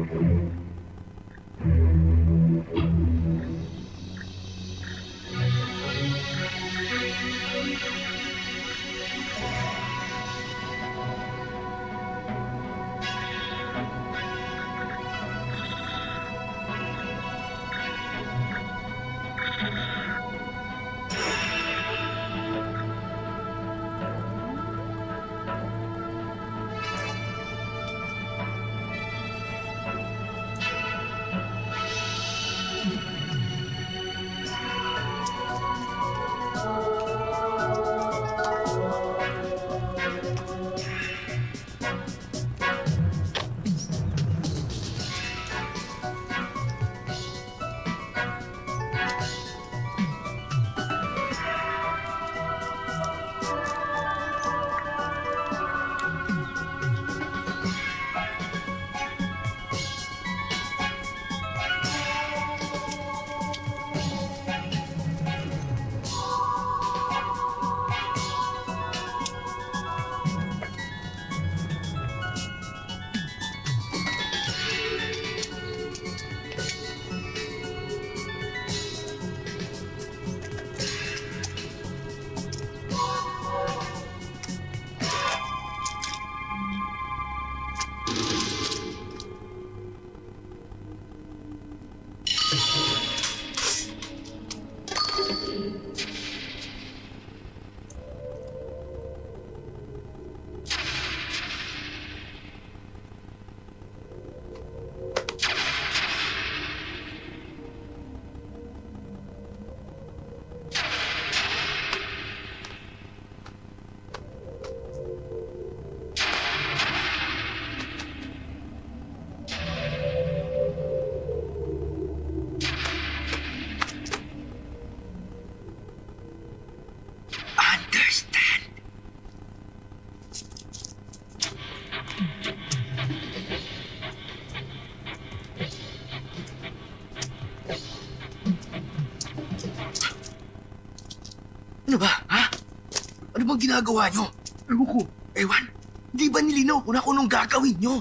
Ano ba, ha? Ano bang ginagawa nyo? Ewan ko. Ewan, di ba nilinaw ko na kung anong gagawin nyo?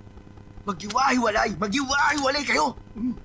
Maghiwa-hiwalay! Maghiwa-hiwalay kayo!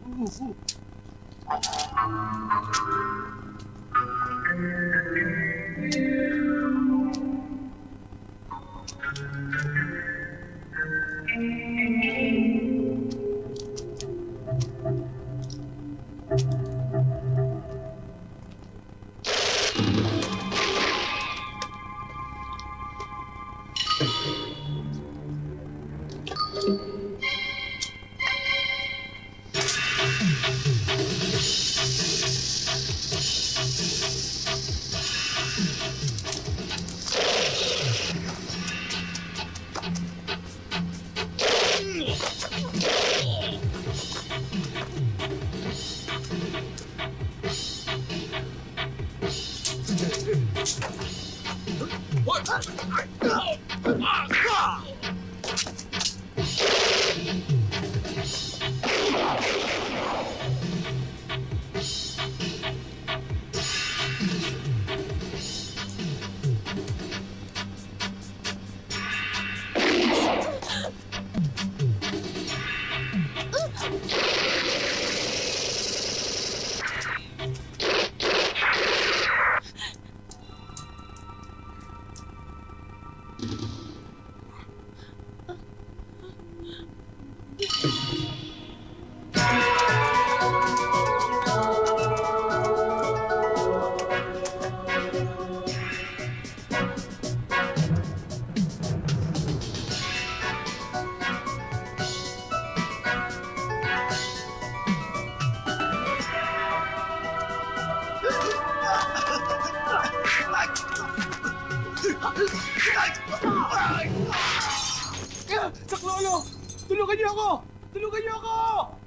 Saklolo! Tulungan niyo ako! Tulungan niyo ako!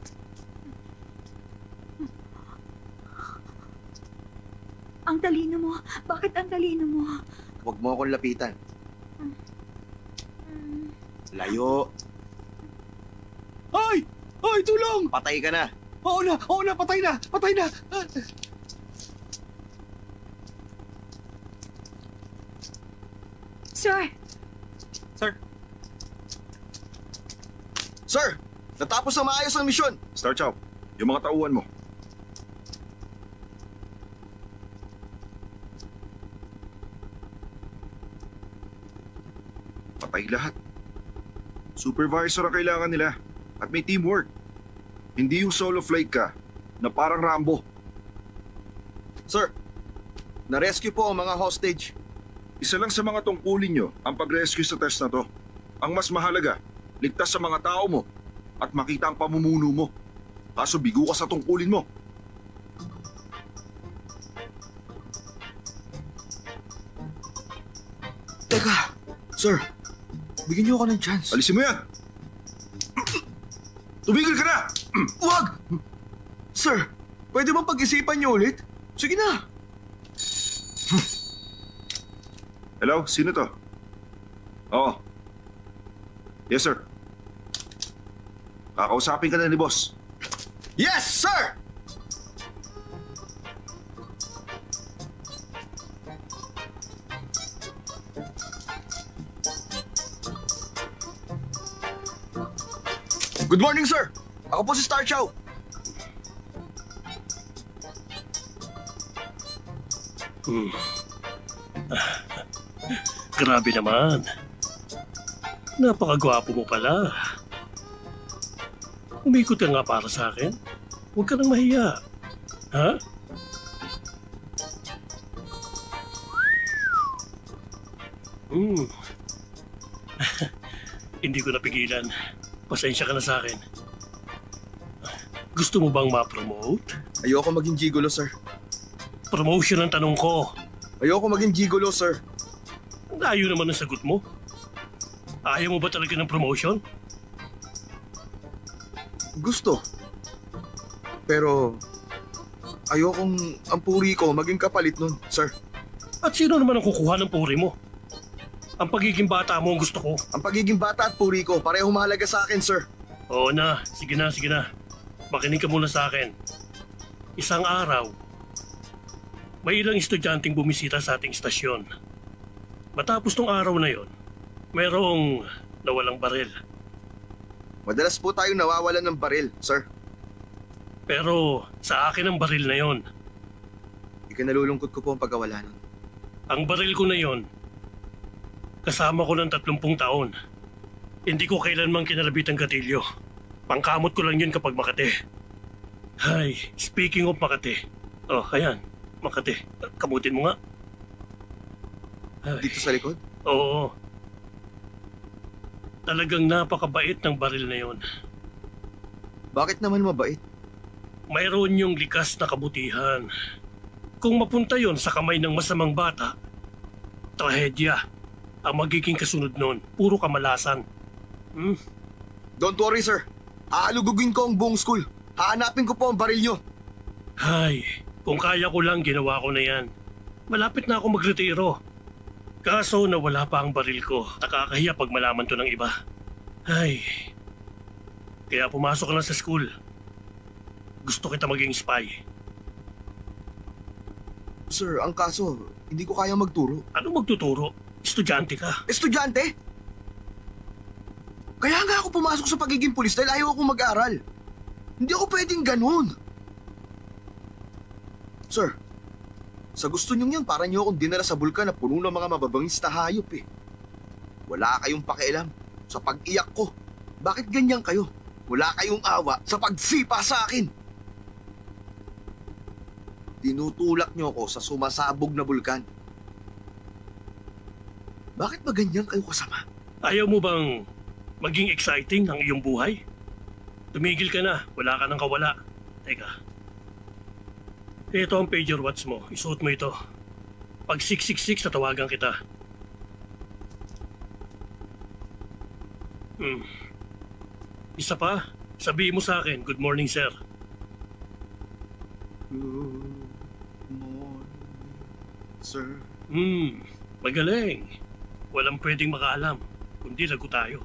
Ang talino mo. Bakit ang talino mo? Huwag mo akong lapitan. Layo. Ay! Ay, tulong! Patay ka na. Oo na, patay na! Patay na! Sir! Sir! Sir! Natapos na maayos ang misyon. Star Chow, yung mga tauhan mo. Patay lahat. Supervisor ang kailangan nila. At may teamwork. Hindi yung solo flight ka na parang Rambo. Sir, na-rescue po ang mga hostage. Isa lang sa mga tungkulin nyo ang pag-rescue sa test na to. Ang mas mahalaga, ligtas sa mga tao mo at makita ang pamumuno mo. Kaso bigo ka sa tungkulin mo. Teka, sir, bigyan niyo ako ng chance. Alisin mo yan! Tumigil ka na! Wag! Sir, pwede bang pag-isipan niyo ulit? Sige na. Hello? Sino to? Oo. Yes, sir. Kakausapin ka na ni boss. Yes, sir! Good morning, sir! Ako po si Star Chow. Grabe naman. Napakagwapo mo pala. Umikot ka nga para sa akin. Huwag ka nang mahiya. Ha? Hindi ko napigilan. Pasensya ka na sa akin. Gusto mo bang ma-promote? Ayoko maging gigolo, sir. Promotion ang tanong ko. Ayoko maging gigolo, sir. Ang layo naman ang sagot mo. Ayaw mo ba talaga ng promotion? Gusto. Pero ayokong ang puri ko maging kapalit nun, sir. At sino naman ang kukuha ng puri mo? Ang pagiging bata mo ang gusto ko. Ang pagiging bata at puri ko, pareho mahalaga sa akin, sir. Oo na, sige na, sige na. Makinig ka muna sa akin. Isang araw, may ilang estudyanteng bumisita sa ating istasyon. Matapos tong araw na yon, mayroong nawalang baril. Madalas po tayong nawawalan ng baril, sir. Pero sa akin ang baril na yon. Ikinalulungkot ko po ang pagkawala nun. Ang baril ko na yon, kasama ko ng 30 taon. Hindi ko kailanmang kinalabit ang gatilyo. Pangkamot ko lang yun kapag Makati. Hay, speaking of Makati. Oh, ayan, Makati. Kamutin mo nga. Ay, Dito sa likod? oo. Talagang napakabait ng baril na yon. Bakit naman mabait? Mayroon yung likas na kabutihan. Kung mapunta yon sa kamay ng masamang bata, trahedya ang magiging kasunod nun. Puro kamalasan. Don't worry, sir. Aalugugin ko ang buong school. Hahanapin ko po ang baril nyo. Hay, kung kaya ko lang, ginawa ko na yan. Malapit na ako magretiro. Kaso nawala pa ang baril ko. Nakakahiya pag malaman to ng iba. Ay, kaya pumasok ka lang sa school. Gusto kita maging spy. Sir, ang kaso, hindi ko kaya magturo. Ano magtuturo? Estudyante ka. Estudyante? Kaya nga ako pumasok sa pagiging pulis dahil ayaw akong mag-aral. Hindi ako pwedeng ganun. Sir, sa gusto niyong yan, para niyo akong dinala sa bulkan na puno ng mga mababangis na hayop eh. Wala kayong pakialam sa pag-iyak ko. Bakit ganyan kayo? Wala kayong awa sa pagsipa sa akin. Tinutulak niyo ako sa sumasabog na bulkan. Bakit ba ganyan kayo kasama? Ayaw mo bang maging exciting ang iyong buhay? Tumigil ka na. Wala ka nang kawala. Teka. Ito ang pager watch mo. Isuot mo ito. Pag 666, tatawagan kita. Isa pa. Sabihin mo sa akin, good morning, sir. Good morning, sir. Magaling. Walang pwedeng makaalam. Kundi lago tayo.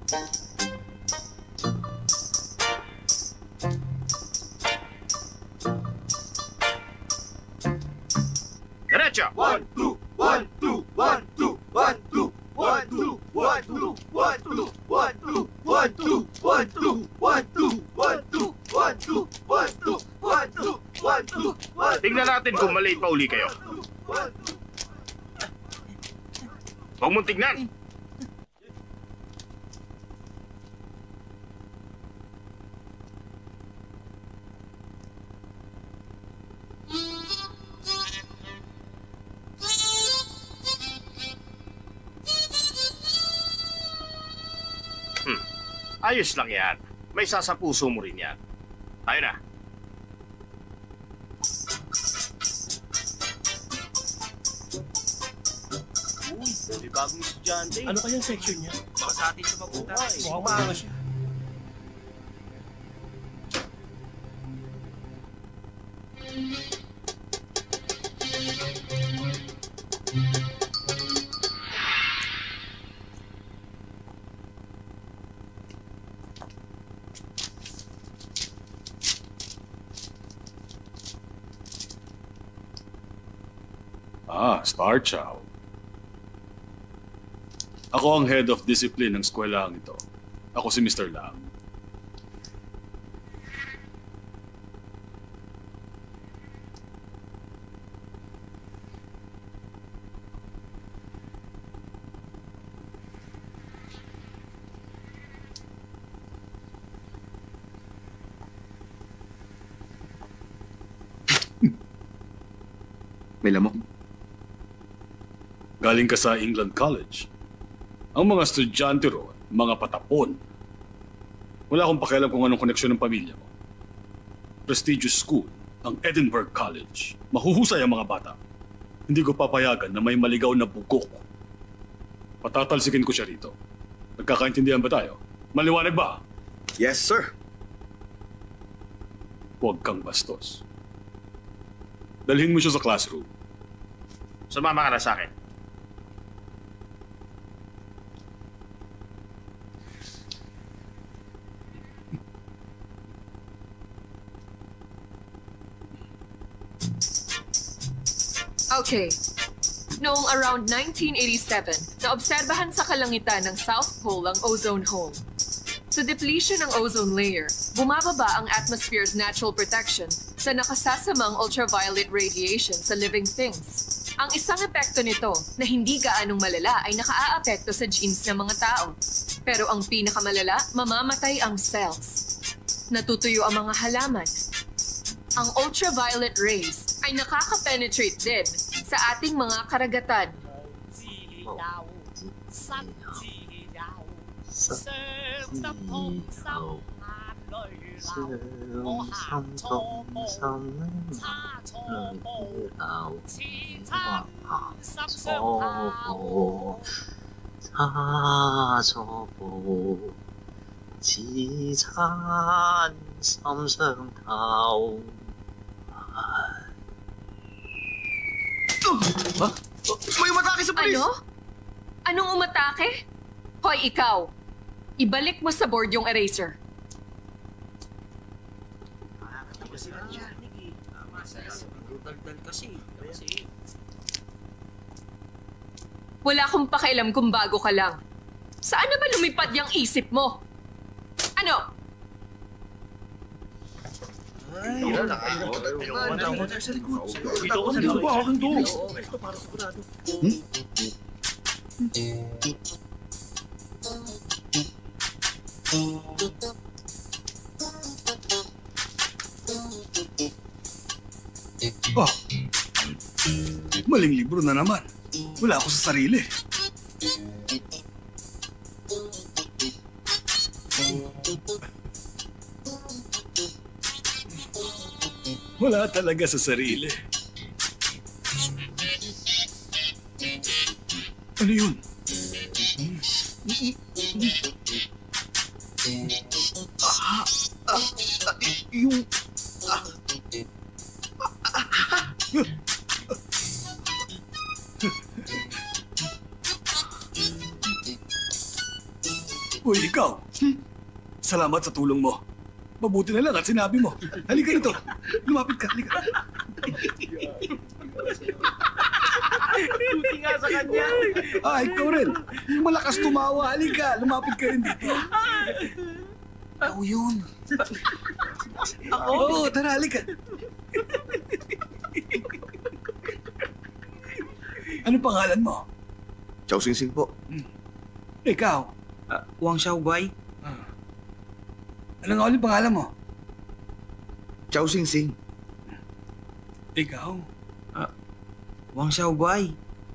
Diretso! 1, 2, 1, 2, 1, 2, 1, 2, 1, 2, 1, 2, 1, 2, 1, 2, 1, 2, 1, 2, 1, 2, 1, 2, 1, 2, 1, 2, 1, 2, 1, 2, 1, 2. Tingnan natin kung maliit pa uli kayo. Huwag mong tignan! Ayos lang yan. May sasapuso mo rin yan. Tayo na. May bagong estudyante. Ano kayang section niya? Baka sa atin siya mapunta. Mukhang maangas siya. Star Chow. Ako ang head of discipline ng eskwelahan ito. Ako si Mr. Lang. May lamok. Galing ka sa England College. Ang mga estudyante roon, mga patapon. Wala akong pakialam kung anong koneksyon ng pamilya mo. Prestigious school, ang Edinburgh College. Mahuhusay ang mga bata. Hindi ko papayagan na may maligaw na bugok. Patatalsikin ko siya rito. Nagkakaintindihan ba tayo? Maliwanag ba? Yes, sir. Huwag kang bastos. Dalhin mo siya sa classroom. Sumama ka na sa akin. Okay. Noong around 1987, naobserbahan sa kalangitan ng South Pole ang ozone hole. Sa depletion ng ozone layer, bumababa ang atmosphere's natural protection sa nakasasamang ultraviolet radiation sa living things. Ang isang epekto nito na hindi gaanong malala ay nakaaapekto sa genes ng mga tao. Pero ang pinakamalala, mamamatay ang cells. Natutuyo ang mga halaman. Ang ultraviolet rays ay nakaka-penetrate din sa ating mga karagatan. May umatake sa pulis! Ano? Anong umatake? Hoy, ikaw! Ibalik mo sa board yung eraser. Wala akong pakialam kung bago ka lang. Saan na ba lumipad yung isip mo? Ano? Dito ako sa likod. Akin to. Oh, maling libro na naman. Wala ako sa sarili. Wala talaga sa sarili. Ano yun? Yung... Uy, ikaw. Salamat sa tulong mo. Mabuti na lang at sinabi mo. Halika rito. Lumapit ka, halika. Buti nga sa kanya. Ikaw rin. Malakas tumawa. Halika, lumapit ka rin dito. Ako yun. Ako? Oo, tara, halika. Ano pangalan mo? Chow Sing Sing po. Ikaw. Wang Xiaoguai. Ano nga ulit pangalan mo? Chow Sing Sing. Ikaw. Wang Xiaoguai.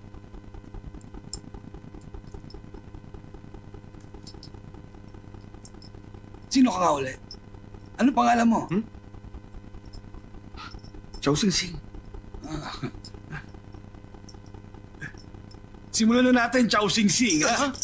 Sino ka nga ulit? Ano pangalan mo? Chow Sing Sing. Simulan na natin, Chow Sing Sing, ha?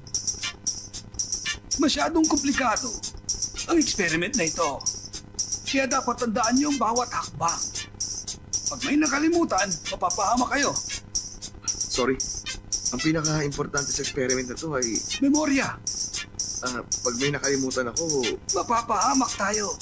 Masyadong komplikado ang experiment na ito. Kaya dapat tandaan niyo ang bawat hakbang. Pag may nakalimutan, mapapahama kayo. Sorry. Ang pinaka-importante sa experiment na to ay Memorya, pag may nakalimutan ako, mapapahamak tayo.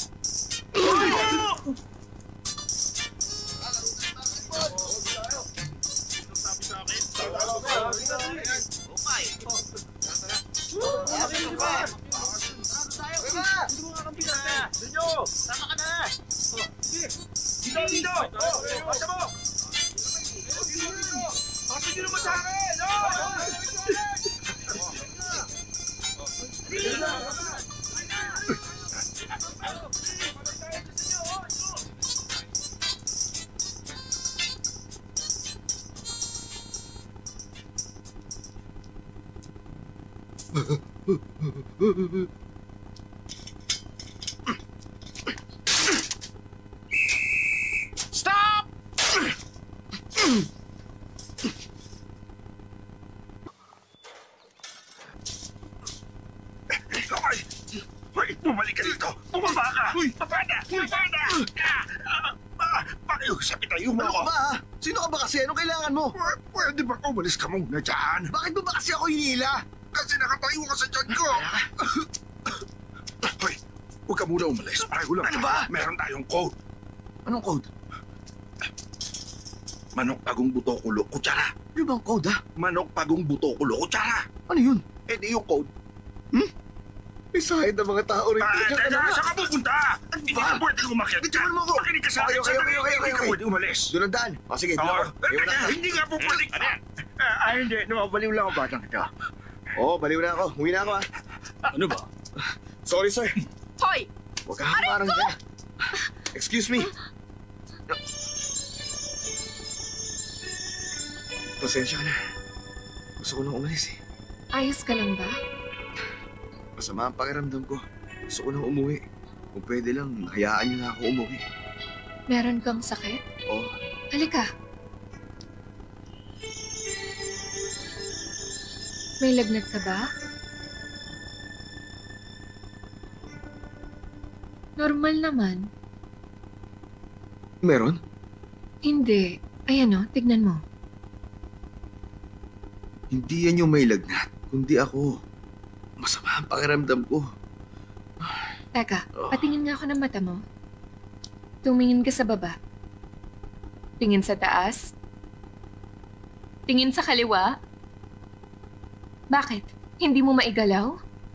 Stop! Hoy, bumalik ka dito! Bumaba ka! Papada! Papada! Pakiusap itayo mo ano ako! ka ba ha? Sino ka ba kasi? Anong kailangan mo? Pwede ba umalis ka muna dyan? Bakit mo ba kasi ako hinila? Kasi nakatayo ka sa dyan ko! Hoy, huwag ka muna umalis. Pareho lang. Ano ba? Meron tayong code. Anong code? Manok pagong buto kulo, kutsara. Ano bang code ha? Manok pagong buto kulo, kutsara. Ano yun? Eh di yung code. May sahid ng mga tao rin. Teka, saan ka pupunta? Hindi ka pwede umakyat dyan. Itiwan mo ako. Makinig ka sa akin. Okay. Hindi ka pwede umalis. Doon ang daan. Sige, doon ako. Ayaw na. Hindi nga po pwede. Hindi. Nawabaliw lang ang batang ito. Oo, baliw na ako. Huwi na ako ha. Ano ba? Sorry, sir. Hoy! Huwag ka hamarang dyan. Excuse me. Pasensya ka na. Gusto ko nang umalis eh. Ayos ka lang ba? Masama ang pakiramdam ko. Gusto ko nang umuwi. Kung pwede lang, hayaan niyo na ako umuwi. Meron kang sakit? Oo. Halika. May lagnat ka ba? Normal naman. Meron? Hindi. Ayan o, tignan mo. Hindi yan yung may lagnat, kundi ako. Masama ang pakiramdam ko. Teka, patingin nga ako ng mata mo. Tumingin ka sa baba. Tingin sa taas. Tingin sa kaliwa. Bakit? Hindi mo maigalaw?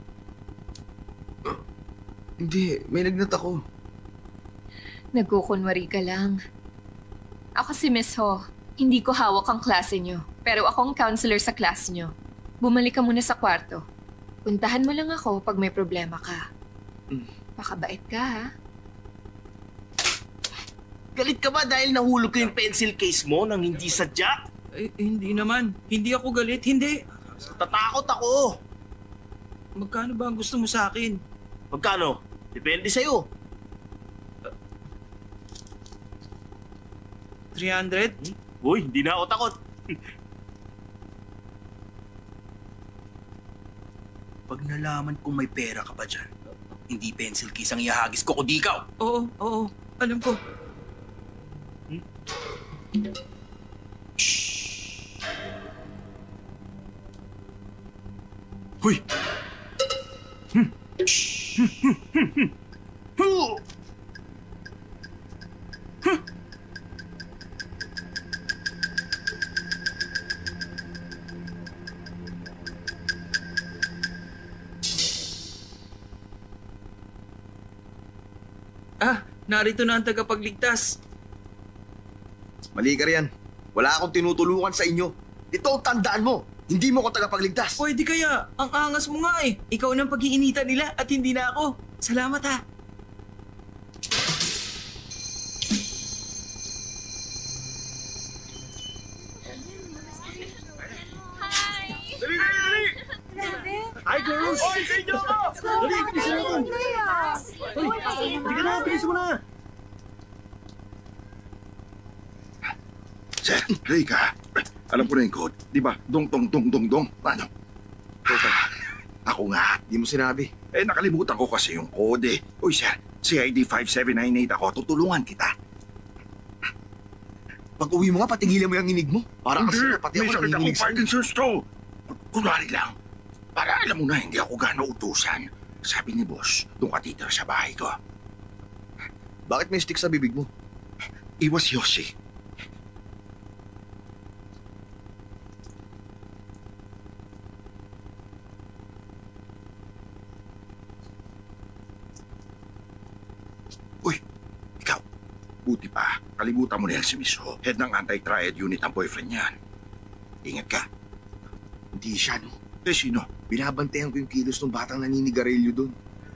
Hindi, may lagnat ako. Nagkukunwari ka lang. Ako si Miss Ho. Hindi ko hawak ang klase nyo. Pero ako ang counselor sa class nyo. Bumalik ka muna sa kwarto. Puntahan mo lang ako pag may problema ka. Pakabait ka, ha? Galit ka ba dahil nahulog ko yung pencil case mo nang hindi sadya? Hindi naman. Hindi ako galit. Hindi. Tatakot ako. Magkano ba ang gusto mo sa akin? Magkano? Depende sa'yo. 300? Uy, hindi na ako takot. Pag nalaman kong may pera ka pa dyan, hindi pencil case ang ihagis ko kundi ikaw. Oo. Alam ko. Huy! Narito na ang tagapagligtas. Mali ka riyan. Wala akong tinutulungan sa inyo. Ito ang tandaan mo. Hindi mo ko tagapagligtas. Pwede kaya, ang angas mo nga eh. Ikaw nang pag-iinitan nila at hindi na ako. Salamat ha. Dali, dali, dali! Hi, girls! Oy, sa inyo ako! Dali, bilisan natin! Hindi ka na, bilisan mo na! Sir, dali ka. Alam ko na yung code. Di ba? Dong, dong, dong, dong, dong. Ano? Ako nga. Di mo sinabi. Nakalimutan ko kasi yung code eh. Uy, sir, CID 5798 ako. Tutulungan kita. Pag uwi mo nga, patigilan mo yung inig mo. Para kasi pati May ako sakit nanginginig akong sa'yo. Parkinson's to. Kunwari lang. Para alam mo na hindi ako gano'ng utusan. Sabi ni boss, doon ka titira sa bahay ko. Bakit may stick sa bibig mo? Iwas Yossi. Uy, ikaw. Buti pa, kalimutan mo na yan si Miss Ho. Head ng anti-triad unit ang boyfriend niyan. Ingat ka. Hindi siya, no? Eh, sino? Binabantayan ko yung kilos ng batang naninigarilyo doon.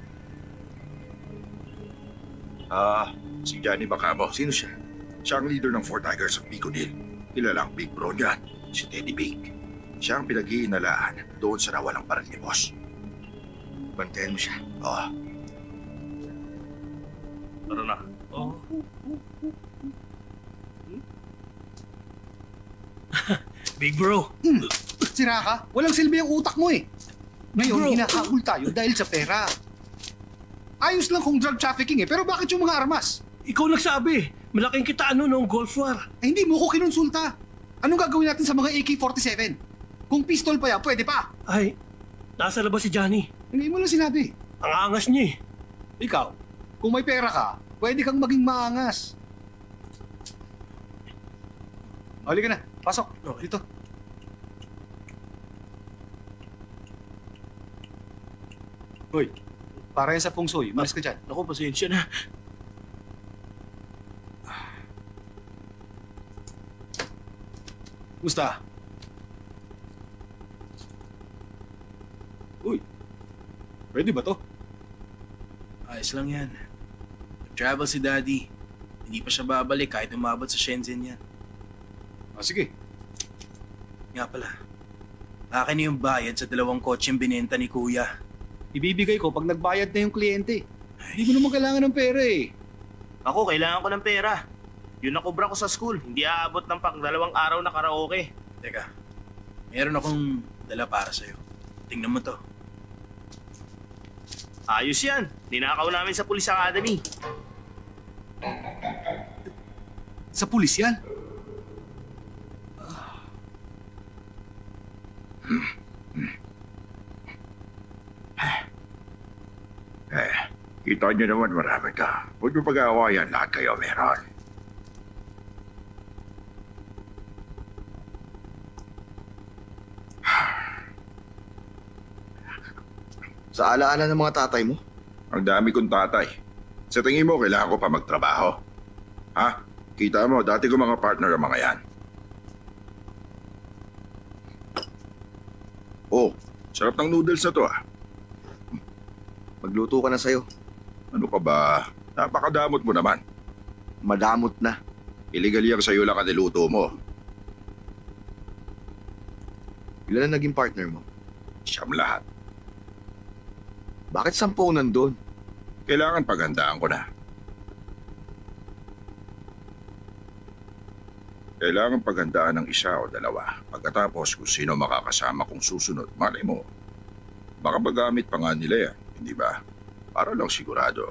Si Johnny Bacamo. Sino siya? Siya ang leader ng Four Tigers of Bicodil. Kilala ang big bro niyan, si Teddy Big. Siya ang pinag-iinalaan doon sa nawalang baril ni boss. Bantayan mo siya. Oo. Tara na. Oh. Big bro. Sira ka? Walang silbi ang utak mo eh. Ngayon, Bro. hinahabol tayo dahil sa pera. Ayos lang kung drug trafficking eh, pero bakit yung mga armas? Ikaw nagsabi. Malaking kitaan noong Gulf War. Eh, hindi mo ko kinonsulta. Anong gagawin natin sa mga AK-47? Kung pistol pa yan, pwede pa. Ay, nasa labas si Johnny. Hindi mo lang sinabi. Ang angas niya eh. Ikaw, kung may pera ka, pwede kang maging maangas. Halika na, pasok. Dito. Hoy, para yan sa feng shui. Malis ka dyan. Naku, pasensya na. Musta? Uy, pwede ba to? Ayos lang yan. Travel si Daddy. Hindi pa siya babalik kahit umabot sa Shenzhen yan. Sige. Nga pala, akin na yung bayad sa 2 kotseng binenta ni Kuya. Ibibigay ko pag nagbayad na yung kliyente. Hindi mo naman kailangan ng pera eh. Ako, kailangan ko ng pera. Yun nakubra ko sa school. Hindi aabot ng pang 2 araw na karaoke. Teka, meron akong dala para sa'yo. Tingnan mo to. Ayos yan. Ninakaw namin sa Police Academy. Sa pulis yan. Kita niyo naman marami ka. Huwag niyo pag-aawayan, lahat kayo meron. Sa alaala ng mga tatay mo? Ang dami kong tatay. Sa tingin mo, kailangan ko pa magtrabaho. Ha? Kita mo, dati ko mga partner ang mga yan. Oh, sarap ng noodles na to ah. Magluto ka na sa'yo. Ano ka ba? Napakadamot mo naman. Madamot na. Illegal yan sa'yo lang ang niluto mo. Ilan na naging partner mo? Siyam lahat. Bakit 10 nandun? Kailangan paghandaan ko na. Kailangan paghandaan ng 1 o 2. Pagkatapos kung sino makakasama kong susunod, malay mo. Baka magamit pa nga nila yan, hindi ba? Para lang sigurado.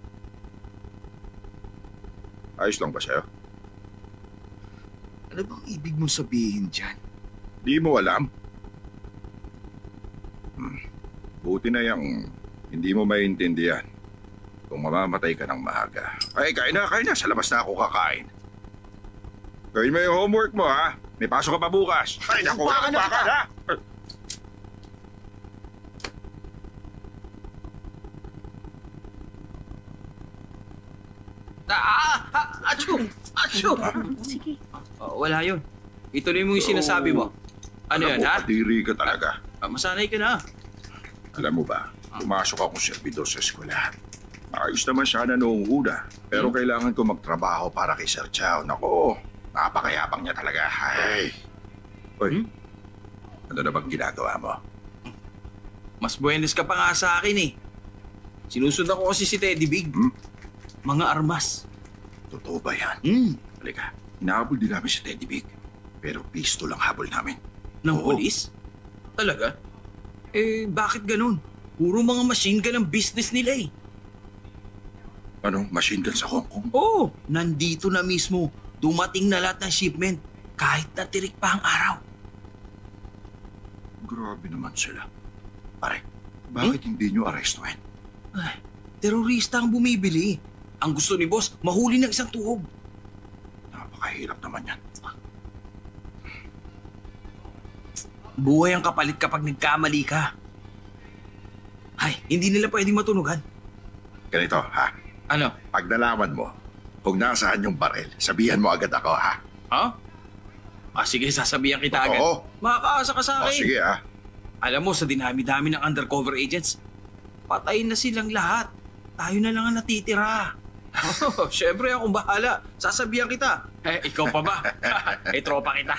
Ayos lang ba sa'yo? Ano bang ibig mong sabihin dyan? Di mo alam? Buti na yung Hindi mo maintindihan kung mamamatay ka ng maaga. Ay, kain na. Sa labas na ako kakain. Gawin mo yung homework mo, ha? May pasok ka pa bukas. Ay, naku, Baka na kita. ha? Achoo! Achoo! Sige. Wala yun. Ituloy mo yung sinasabi mo. Ano Alam yan, mo, ha? Kadiri ka talaga. Masanay ka na. Alam mo ba, pumasok akong servidor sa eskwelahan. Ayos naman sana noong una. Pero kailangan ko magtrabaho para kay Sir Chow. Nako, napakayabang niya talaga. Ay. Uy, ano na bang ginagawa mo? Mas buenos ka pa nga sa akin eh. Sinusundan ko kasi si Teddy Big. Mga armas. Totoo ba yan? Halika, inahabol din namin si Teddy Big. Pero pistol ang habol namin. Ng Oo. polis? Talaga? Bakit ganun? Puro mga machine gun ang business nila eh. Anong machine gun sa Hong Kong? Oo, nandito na mismo. Dumating na lahat ng shipment. Kahit natirik pa ang araw. Grabe naman sila. Pare, bakit hindi nyo arestuhin? Ay, terorista ang bumibili. Ang gusto ni boss, mahuli ng isang tuhog. Napakahirap naman yan. Buhay ang kapalit kapag nagkamali ka. Ay, hindi nila pwedeng matunugan. Ganito, ha? Ano? Pag nalaman mo kung nasaan yung baril, sabihan mo agad ako, ha? Ha? Sige, sasabihan kita agad. Oo. Makakaasa ka sa O, akin. sige, ha? Alam mo, sa dinami-dami ng undercover agents, patayin na silang lahat. Tayo na lang ang natitira. Siyempre akong bahala. Sasabihan kita. Ikaw pa ba? Tropa kita.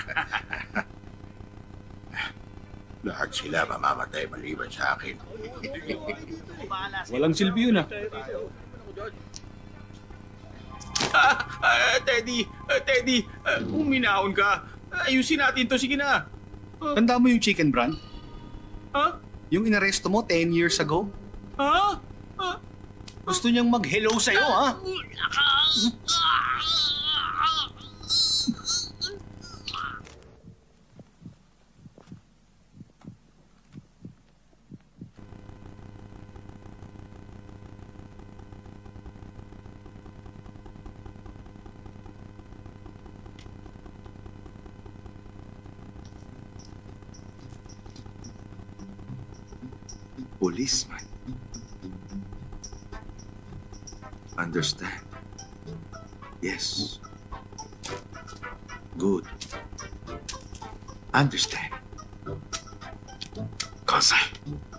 Lahat sila mamamatay maliban sa akin. Walang silbi yun, Teddy, uminahon ka. Ayusin natin to, sige na. Tanda mo yung chicken brand? Ha? Yung inaresto mo 10 years ago? Ha? Gusto niyang mag-hello sa'yo, ha? Policeman. Understand? Yes. Good. Understand. Kosai.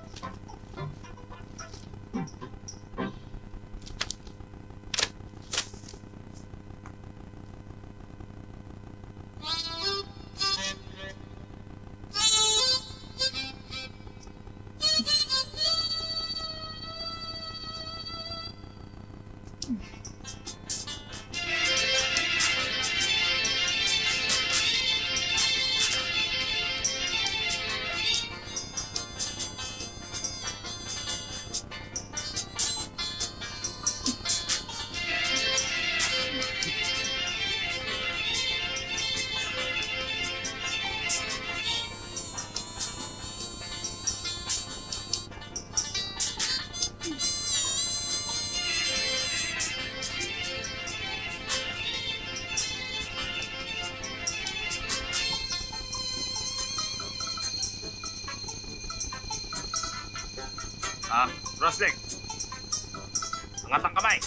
Rosling. Angat ang kamay.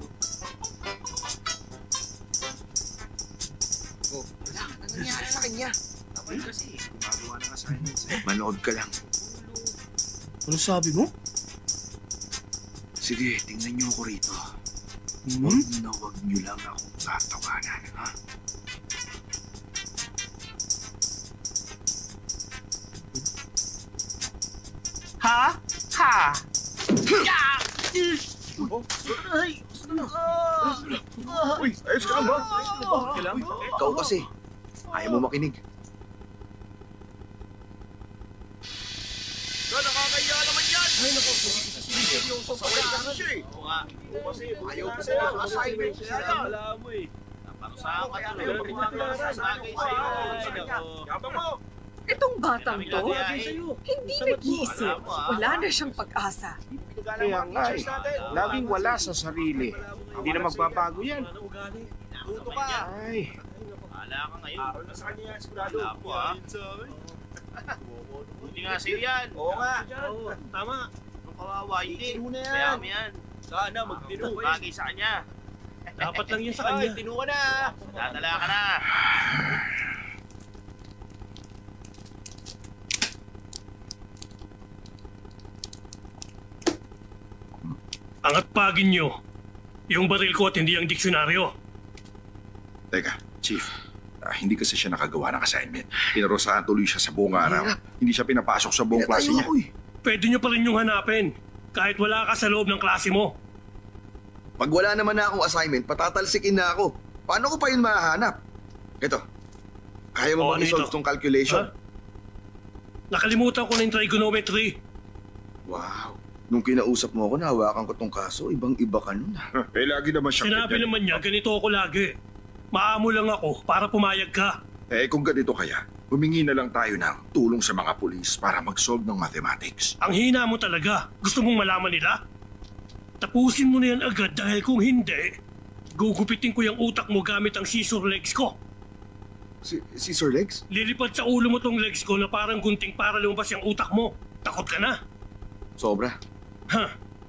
Nangyari sa kanya. Manood ka lang. Ano sabi mo? Sige, tingnan niyo ako rito. Huwag niyo lang akong tatawanan, ha? Uy, ayos ka lang ba? Ikaw kasi, ayaw mo makinig. Nakakaya naman yan! Ay, naku, seryoso pa kasi siya eh. Oo nga. Kasi ayaw ko sa'yo. Assignment siya yan. Wala mo eh. Naparusahan ka tuloy. Sasagay sa'yo. Yabang mo! Itong batang to, hindi nag-iisip. Wala na siyang pag-asa. Kaya nga eh, laging wala sa sarili. Hindi na magbabago yan. Tuto ka. Ay, Wala ka ngayon. Araw na sa kanya yan, sigurado. Wala po ha. Buti nga sa'yo yan. Oo nga. Oo, tama. Anong kawawa yun eh. Tino na yan. Kaya mo yan. Sana magtino ko Bagay sa kanya. Dapat lang yan sa Ay, kanya. tino ka na. Dadala ka na. Angat pagin nyo. Yung baril ko at hindi ang diksyonaryo. teka, Chief. Hindi kasi siya nakagawa ng assignment. Pinarusahan tuloy siya sa buong araw. Hindi siya pinapasok sa buong klase niya. Pwede nyo pa rin yung hanapin. Kahit wala ka sa loob ng klase mo. Pag wala naman na akong assignment, patatalsikin na ako. Paano ko pa yun mahahanap? Ito, kaya mo Oh, bang ano isolve ito? tong calculation? Ha? Nakalimutan ko na yung trigonometry. Wow. Nung kinausap mo ako, nahawakan ko tong kaso, ibang-iba ka nun. Eh, lagi naman siya Sinabi naman niya, ganito ako lagi. Maamo lang ako para pumayag ka. Eh, kung ganito kaya, humingi na lang tayo ng tulong sa mga pulis para mag-solve ng mathematics. Ang hina mo talaga. Gusto mong malaman nila? Tapusin mo na yan agad dahil kung hindi, gugupitin ko yung utak mo gamit ang scissor legs ko. Si Sir Legs? Lilipad sa ulo mo tong legs ko na parang gunting para lumabas yung utak mo. Takot ka na? Sobra. Ha?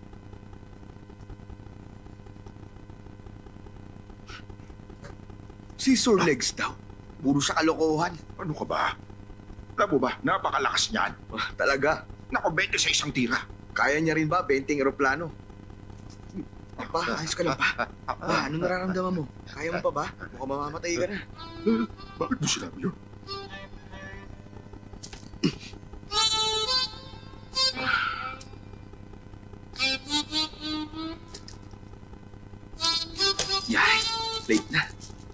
Si Sir Legs daw. Puro sa kalokohan. Ano ka ba? Alam mo ba, napakalakas niyan. Talaga. Naku, 20 sa isang tira. Kaya niya rin ba 20 eroplano? Pa, ayos ka lang pa. Pa, ano nararamdaman mo? Kaya mo pa ba? Mukhang mamamatay ka na. Bakit mo sinabi yun? Yay! Late na.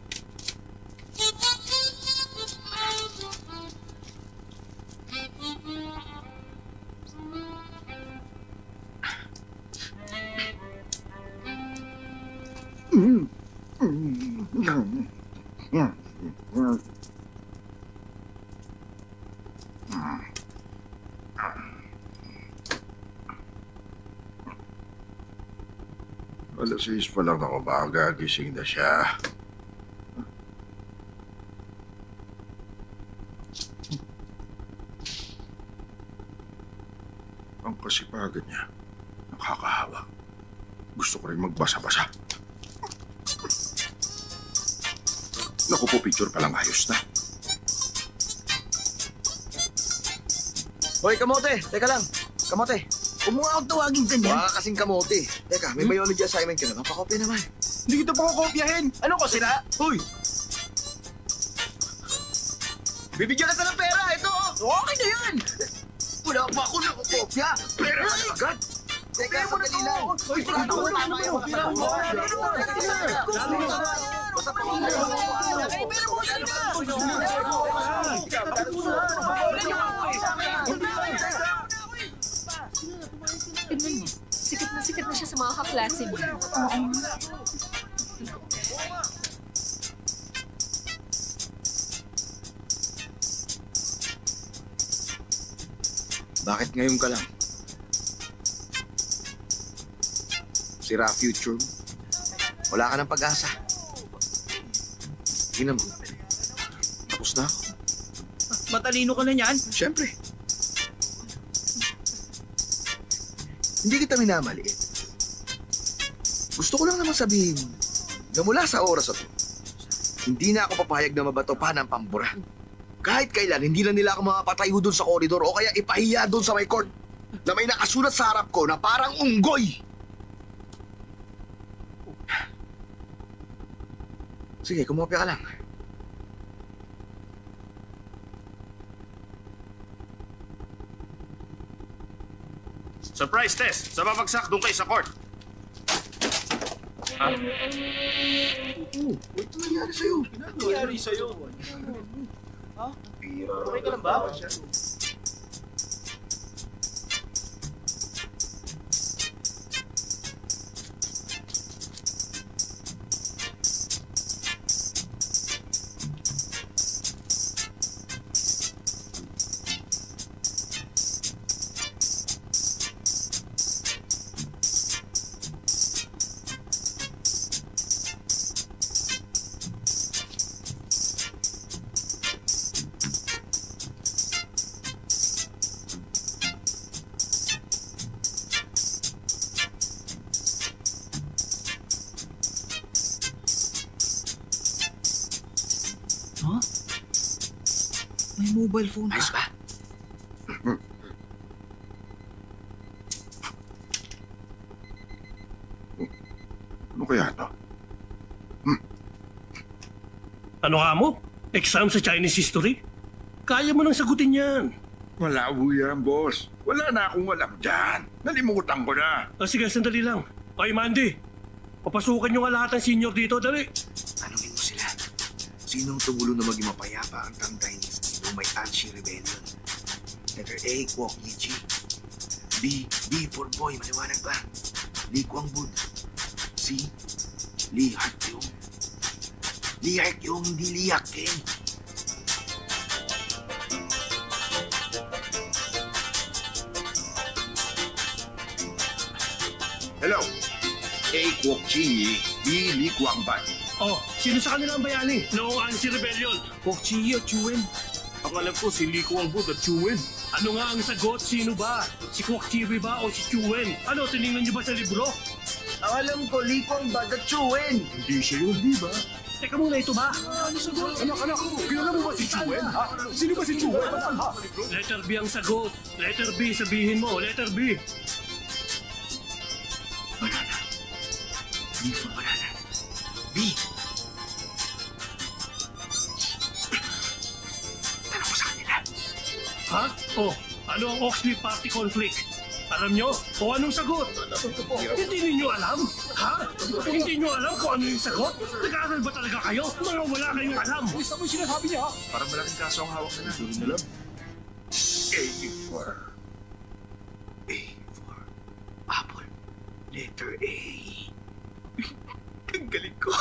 Alas 6 pa lang ako, baka gising na siya. Ang kasipagan niya, nakakahawa. Gusto ko rin magbasa-basa. Naku po, picture pa lang ayos na. Hoy, kamote! Teka lang. Kamote. Huwag mo nga akong tawagin ganyan. Baka kasing kamote. Teka, may biology assignment ka na. Papakopya naman. Hindi kita pa kukopyahin. Ano ko sila? Hoy! Bibigyan kita ng pera. Ito! Okay na yan. Wala pa ako nakukopya. Pera ka na agad. Teka, sandali lang. Hoy, Sigurado ko tama yung mga Pera mo. Basta pa Tignan mo. Sikat na siya sa mga kaklase niya. Bakit ngayon ka lang? Sira future mo. Wala ka ng pag-asa. Tingnan mo. Tapos na ako. Matalino ka na niyan. Siyempre. Hindi kita minamaliit. Gusto ko lang naman sabihin na mula sa oras na to, hindi na ako papayag na mabato pa ng pambura. Kahit kailan, hindi na nila ako mapatayo doon sa koridor o kaya ipahiya doon sa may court na may nakasulat sa harap ko na parang unggoy. Sige, kumopya ka lang. Surprise test! Sa babagsak, doon kayo sa court. Ha? Ano nangyari sa'yo? Nangyari sa'yo. Okay ka lang ba? May mobile phone ka. Ayos ba? Ano kaya to? Ano ka mo? Exam sa Chinese history? Kaya mo nang sagutin yan. Wala ho yan, boss. Wala na akong alam dyan. Nalimutan ko na. Sige, sandali lang. Ay, Mandy. Papasukan nyo nga lahat ng senior dito, dali. Tanungin mo sila. Sinong tumulong na maging mapayapa ang tangtay ni Steve may Anshi Rebellion? Letter A, Kwok Yichi. B for boy, maliwanag ba? Lee Kwang-bun. C, Lee Hak-kyung. Lee Hak-kyung, hindi Lee Hak-king. Hello. A. Kwok Chi, B. Lee Kwang-ban. Oh, sino sa kanila ang bayani? Noong Ansi Rebellion. Kwok Chi at Chuen. Ang alam ko si Lee Kwang-bun at Chuen. Ano nga ang sagot? Sino ba? Si Kwok Chi ba o si Chuen? Ano, tinignan nyo ba sa libro? Ang alam ko, Lee Kwang-ban at Chuen. Hindi siya yun, di ba? Teka muna, ito ba? Anak, kilala mo ba si Chuen? Ha? Sino ba si Chuen? Letter B ang sagot. Letter B, sabihin mo. Letter B. Banana. B for banana. B. Tanong ko sa kanila. Ha? Oh, ano ang Oxley Party Conflict? Alam nyo? O anong sagot? Hindi ninyo alam? Ha? Hindi nyo alam kung ano yung sagot? Nag-aaral ba talaga kayo? Mga wala kayong alam. Isa mo yung sinasabi niya, ha? Parang malaking kaso ang hawak na Hindi rin alam. A for apple. Letter A. Ang galing ko.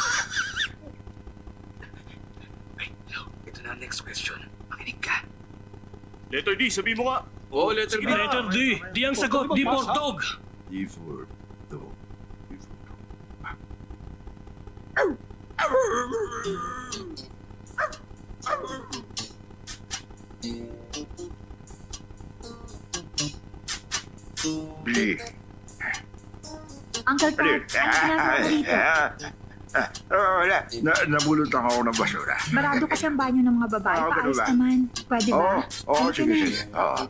Ay, hello. Ito na ang next question. Makinig ka. Letter D, sabi mo nga. Oo, letter B. Letter D. D ang sagot. D for dog. D for dog. D for dog. B. Uncle Pat, ano ginagawa mo dito? Wala. Nabulot lang ako ng basura. Barado kasi ang banyo ng mga babae. Ah, ganun Paayos ba? naman. Pwede ba? Oo, Halika sige, na. sige. Oo.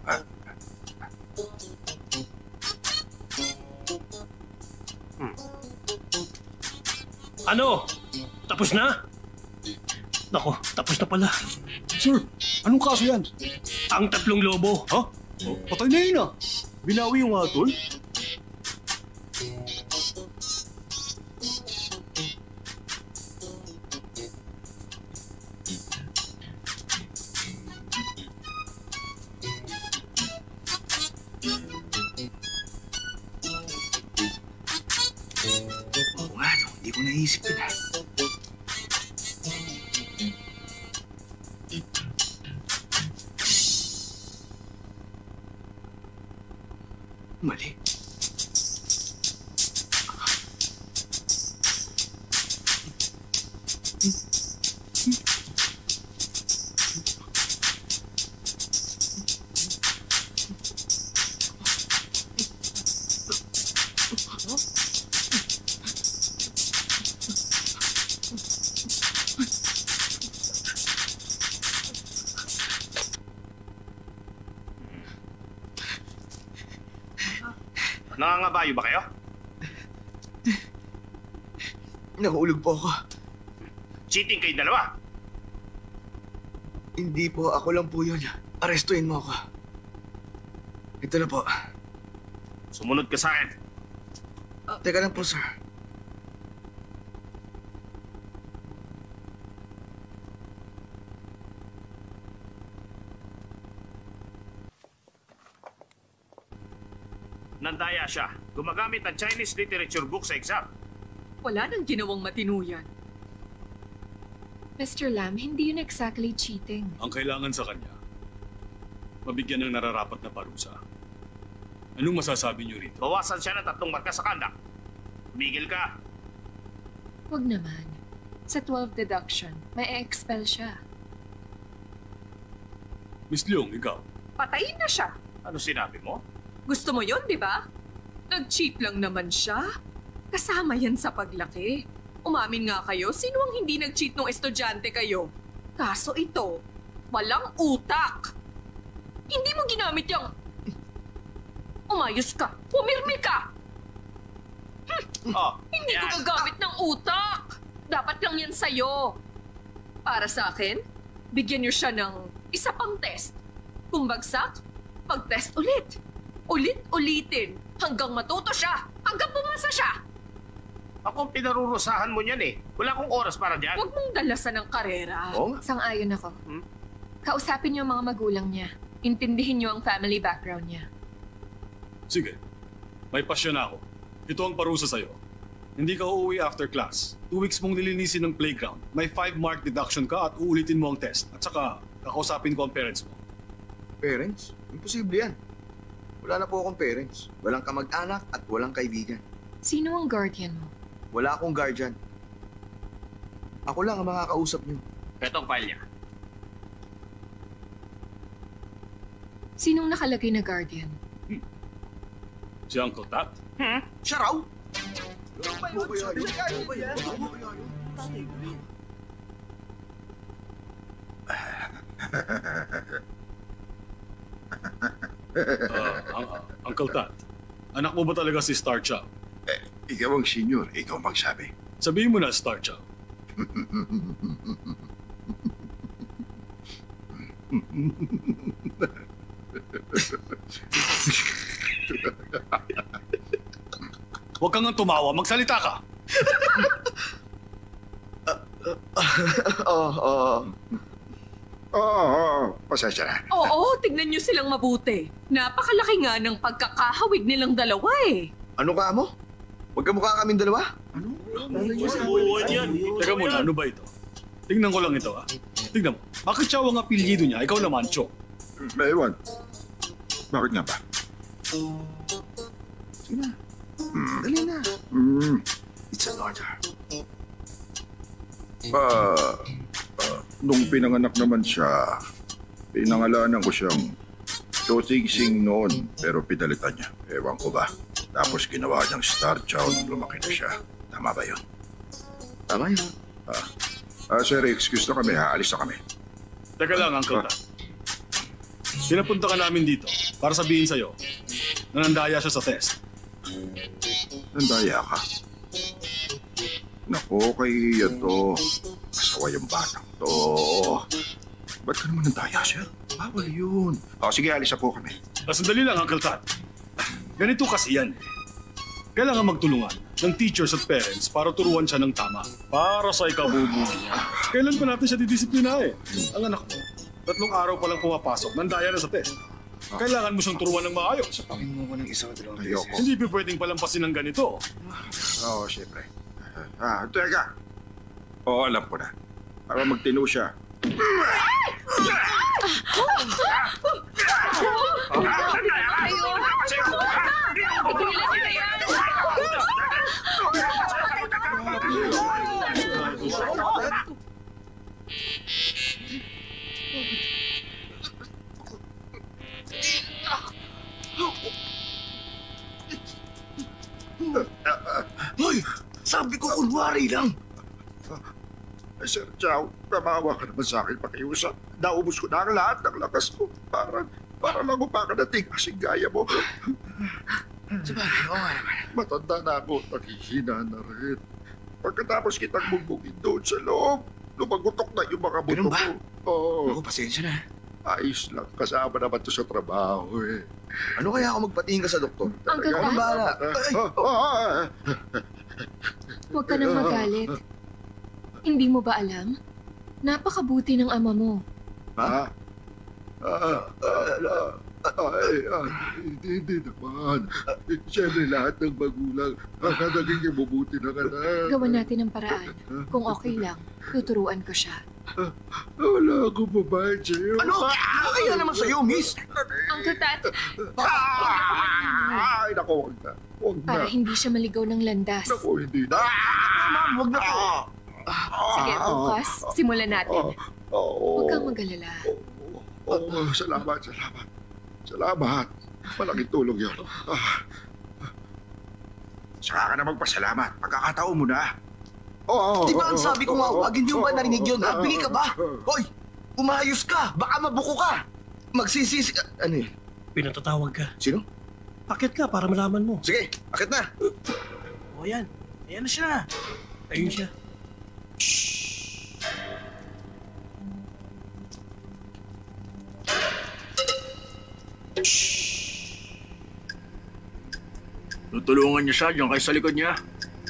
Ano? Tapos na? Nako, tapos na pala. Sir, anong kaso yan? Ang tatlong lobo. Ha? Patay na yun, ah. Binawi yung hatol? Oo nga, no. Hindi ko naisip yun, ha. Mali. Nangangabayo ba kayo? Nahulog po ako. Cheating kayong dalawa. Hindi po, ako lang po yun. Arestuin mo ako. Ito na po. Sumunod ka sa akin. Teka lang po, sir. Nandaya siya. Gumagamit ng Chinese literature book sa exam. Wala nang ginawang matinuyan. Mr. Lam, hindi yun exactly cheating. Ang kailangan sa kanya, mabigyan ng nararapat na parusa. Anong masasabi niyo rito? Bawasan siya ng 3 marka sa conduct. Tumigil ka. Huwag naman. Sa 12 deduction, may expel siya. Miss Leong, ikaw. Patayin na siya. Ano sinabi mo? Gusto mo yon, di ba? Nag-cheat lang naman siya. Kasama yan sa paglaki. Umamin nga kayo, sino ang hindi nag-cheat nung estudyante kayo? Kaso ito, walang utak. Hindi mo ginamit yung... Umayos ka. Pumirmi ka. Oh, Hindi ko yan. gagamit ng utak. Dapat lang yan sa'yo. Para sa akin, bigyan niyo siya ng isa pang test. Kung bagsak, mag-test ulit. Ulit-ulitin hanggang matuto siya. Hanggang pumasa siya. Ako ang pinarurusahan mo niyan eh. Wala akong oras para dyan. Huwag mong dalasan ng karera. Oo nga. Sang-ayon ako. Hmm? Kausapin niyo ang mga magulang niya. Intindihin niyo ang family background niya. Sige, may pasyon ako. Ito ang parusa sa'yo. Hindi ka uuwi after class. 2 weeks mong nilinisin ng playground. May 5-mark deduction ka at uulitin mo ang test. At saka, kakausapin ko ang parents mo. Parents? Imposible yan. Wala na po akong parents. Walang kamag-anak at walang kaibigan. Sino ang guardian mo? Wala akong guardian. Ako lang ang makakausap niyo. Ito ang file niya. Sinong nakalagay na guardian? Si Uncle Tat. Siya raw? Uncle Tat, anak mo ba talaga si Star Chow? Ikaw ang senior, ikaw ang magsabi. Sabihin mo na, Star Chow. Huwag kang tumawa, magsalita ka! Pasensya na. Oo, tignan niyo silang mabuti. Napakalaki nga ng pagkakahawig nilang dalawa eh. Ano ka mo? Huwag ka mukha kaming dalawa. Buwan yan. Teka muna, ano ba ito? Tingnan ko lang ito, ah. Tingnan mo. Bakit siya ang apelyido niya? Ikaw naman, Cho. Ewan. Bakit nga ba? Sige na. Dali na. It's an order. Nung pinanganak naman siya, pinangalanan ko siyang Chosingsing noon, pero pinalitan niya. Ewan ko ba. Tapos ginawa niyang Star Chow nung lumaki na siya. Tama ba yun? Tama yun. Sir, excuse na kami ha. Alis na kami. Teka lang, Uncle Tat. Pinapunta ka namin dito para sabihin sa'yo na nandaya siya sa test. Nandaya ka. Naku, kahihiya to. Asawa yung batang to. Ba't ka naman nandaya, sir? Bawal yun. Sige, alis na po kami. Sandali lang, Uncle Tat. Ganito kasi yan. Kailangan magtulungan ng teachers at parents para turuan siya ng tama. Para sa ikabubuhay niya. Kailan pa natin siya didisiplina eh? Ang anak mo, 3 araw pa lang pumapasok, nandaya na sa test. Kailangan mo siyang turuan ng maayos. Sapakin mo ko ng isa o dalawang Ayoko. beses. Hindi pa pwedeng palampasin ng ganito. Oo, syempre. Teka. Oo, alam ko na. Para magtino siya. Hoy! Sabi ko kunwari lang. Sir Chow, kamawa ka naman sa akin pakiusap. Naubos ko na ang lahat ng lakas ko. Para lang upakadating kasing gaya mo. Sabagay, oo nga naman. Matanda na ako, naghihina na rin. Pagkatapos kitang bugbugin doon sa loob, lumagutok na yung mga buto Ganun ba? ko. Oo, Ako, pasensya na. ayos lang. Kasama naman to sa trabaho eh. Ano kaya ako magpatingin ka sa doktor? Uncle Ano Tat, bahala? Ay, huwag ka nang magalit. Hindi mo ba alam? Napakabuti ng ama mo. Ha? Hindi naman. Siyempre lahat ng magulang ang naging mabuti ng anak. Gawan natin ang paraan. Kung okay lang, tuturuan ko siya. Wala akong babae sa'yo. Ano? Ano kaya naman sa'yo, miss? Uncle Tat, Ay, naku, wag na. Wag na. para hindi siya maligaw ng landas. Naku, hindi na. Ma'am, huwag na po. Sige, bukas, simulan natin. Oo. Huwag kang mag-alala. Oo, salamat. Salamat. Malaking tulong yun. Saka ka na magpasalamat. Pagkakataon mo na. Oo. Di ba ang sabi ko nga, huwag hindi mo ba narinig yun, ha? Bingi ka ba? Hoy! Umayos ka! Baka mabuko ka! Magsisisi ka... Ano yun? Pinatatawag ka. Sino? Akit ka para malaman mo. Sige, akit na! O yan. Ayan na siya. Ayun siya. Tutulungan niya siya diyan kayo sa likod niya.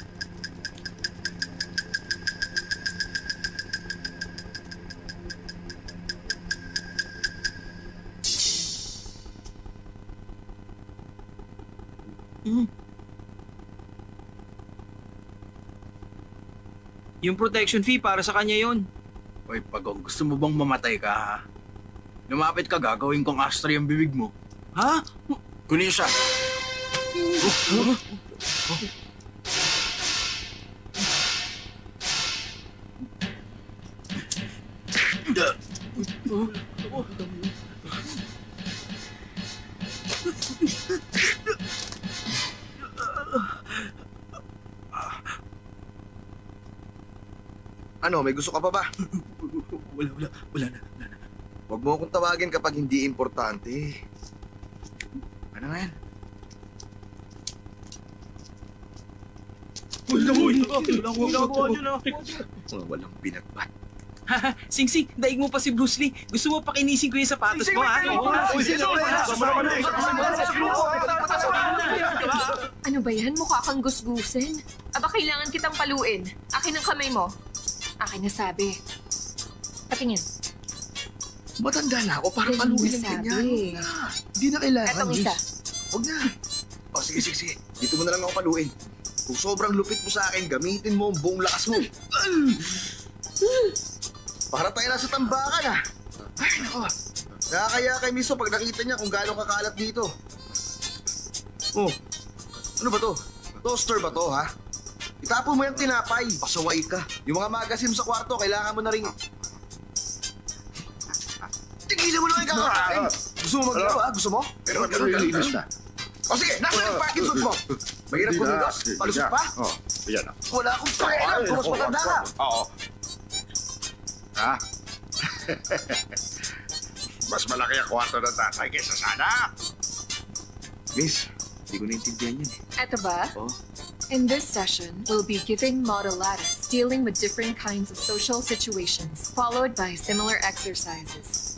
Yung protection fee para sa kanya yun. Hoy, Pagong, gusto mo bang mamatay ka, ha? Lumapit ka, gagawin kong ashtray ang bibig mo. Ha? Kunin siya. Ano, may gusto ka pa ba? Wala na. Huwag mo akong tawagin kapag hindi importante. Ano nga yan? Mga walang binagbat. Sing-sing, daig mo pa si Bruce Lee. Gusto mo pakinisin ko yung sapatos mo, ha? Ano ba yan? Mukha kang gusgusin. Aba, kailangan kitang paluin. Akin ang kamay mo. Akin na sabi. Patingin. Matanda na ako para Ganun paluin ang nasabi. ganyan. Huwag na. Hindi na kailangan. Etong isa. Huwag na. O, sige. Dito mo na lang ako paluin. Kung sobrang lupit mo sa akin, gamitin mo ang buong lakas mo. Para tayo nasa tambakan, ha? Ay, nako. Nakakaya kay Miso pag nakita niya kung gaano kakalat dito. Oh, ano ba to? Toaster ba to, ha? Itapon mo yung tinapay. Pasaway ka. Yung mga magasin sa kwarto, kailangan mo na rin... Tigilan mo na yung kakakain. Gusto mo maglaro, ha? Gusto mo? Pero linis na. O sige, nasa yung Parkinson's mo? Mahirap kumilos? Palusot pa? Oh, yan na. Wala akong pakialam kung mas matanda ka. Oo. Ha? Mas malaki ang kwarto ng tatay kaysa sana. Miss, hindi ko naintindihan yan, Eto ba? Oh. In this session, we'll be giving modelatas, dealing with different kinds of social situations, followed by similar exercises.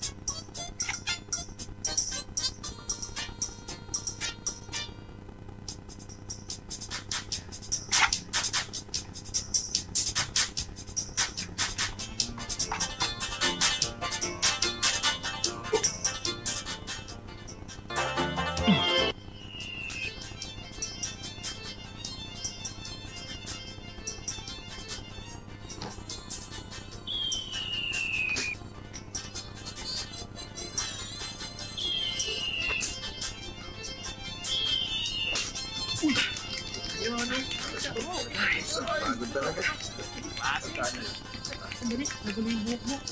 Pagod talaga. Sandali, nagulo yung buhok mo.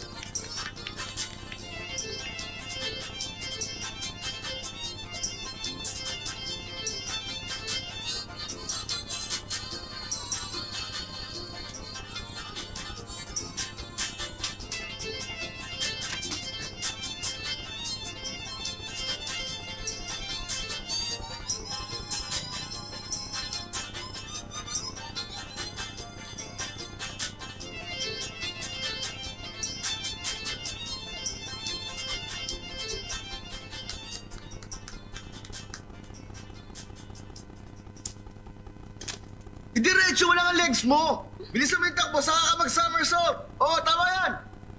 Diretso mo lang ang legs mo! Bilisan mo yung takbo, saka ka mag-somersault! Oo, tama yan!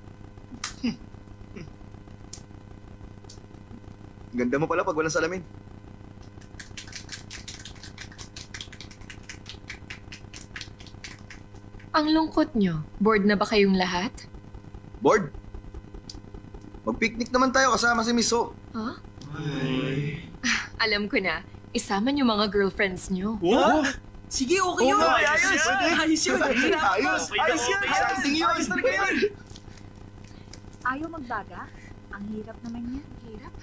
Ganda mo pala pag walang salamin. Ang lungkot nyo. Bored na ba kayong lahat? Bored? Mag-picnic naman tayo kasama si Miso. Huh? Alam ko na. Isama nyo mga girlfriends nyo. Sige, okay yun. Ayos yun. Ayos talaga yun! Ayaw magbaga? Ang hirap naman yan. Hirap.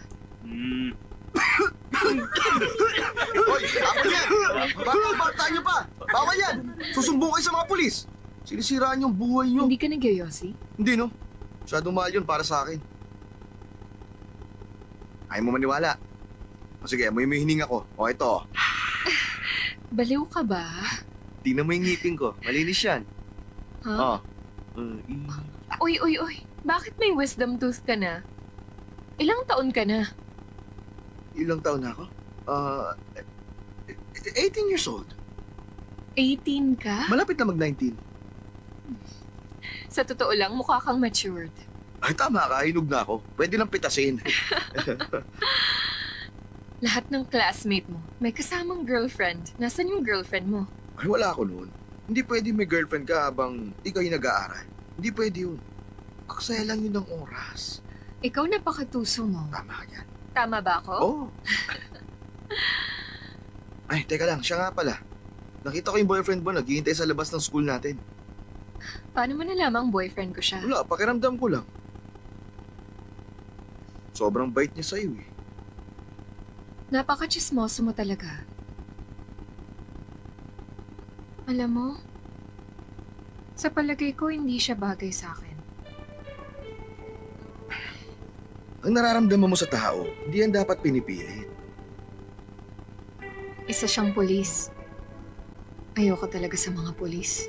Hoy, bawal yan! Baka bata nyo pa! Bawal yan! Susumbong kayo sa mga pulis! Sinisiraan yung buhay nyo. Hindi ka nagyoyosi? Hindi, no? Masyadong mahal yun para sa akin. Ayaw mo maniwala. O sige, amoy mo yung hininga ko. O ito. Baliw ka ba? Tingnan mo yung ngipin ko. Malinis yan. Ha? Oh. Uy. Bakit may wisdom tooth ka na? Ilang taon ka na? Ilang taon na ako? 18 years old. 18 ka? Malapit na mag-19. Sa totoo lang, mukha kang matured. Ay, tama ka. Hinog na ako. Pwede nang pitasin. Lahat ng classmate mo, may kasamang girlfriend. Nasaan yung girlfriend mo? Ay, wala ako noon. Hindi pwede may girlfriend ka habang ikaw yung nag-aaral. Hindi pwede yun. Aksaya lang yun ng oras. Ikaw napakatuso mo. Tama ka yan. Tama ba ako? Oo. Ay, teka lang. Siya nga pala. Nakita ko yung boyfriend mo naghihintay sa labas ng school natin. Paano mo nalamang boyfriend ko siya? Wala, pakiramdam ko lang. Sobrang bait niya sa'yo eh. Napaka-chismoso mo talaga. Alam mo, sa palagay ko hindi siya bagay sa akin. Ang nararamdaman mo sa tao, hindi yan dapat pinipilit. Isa siyang pulis. Ayoko talaga sa mga pulis.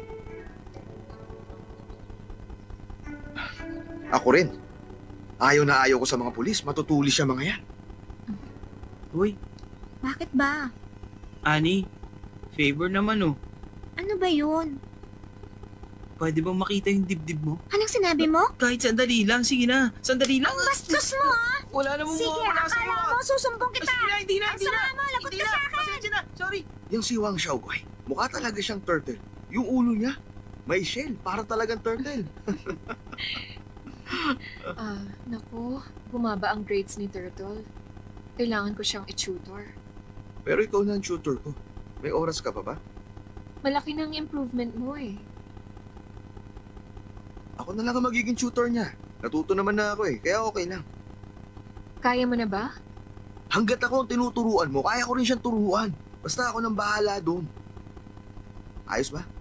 Ako rin. Ayaw na ayaw ko sa mga pulis. Matutulis siya mga yan. Uy, Bakit ba? Ani, favor naman oh. Ano ba yun? Pwede bang makita yung dibdib mo? Anong sinabi mo? Kahit sandali lang, sige na. Sandali lang. Bastos mo ah! Wala namang Sige, mawawala sa'yo, akala ah. mo susumbong kita! Sige na, hindi na. Ang sama mo, lagot Hindi ka na, sa akin! pasensya na. Sorry. Yung si Wang Xiaoguai, mukha talaga siyang turtle. Yung ulo niya, may shell. Para talagang turtle. Naku, bumaba ang grades ni Turtle. Kailangan ko siyang i-tutor. Pero ikaw na ang tutor ko. May oras ka pa ba? Malaki ng improvement mo eh. Ako na lang ang magiging tutor niya. Natuto naman na ako eh, kaya okay lang. Kaya mo na ba? Hanggat ako ang tinuturuan mo, kaya ko rin siyang turuan. Basta ako nang bahala doon. Ayos ba?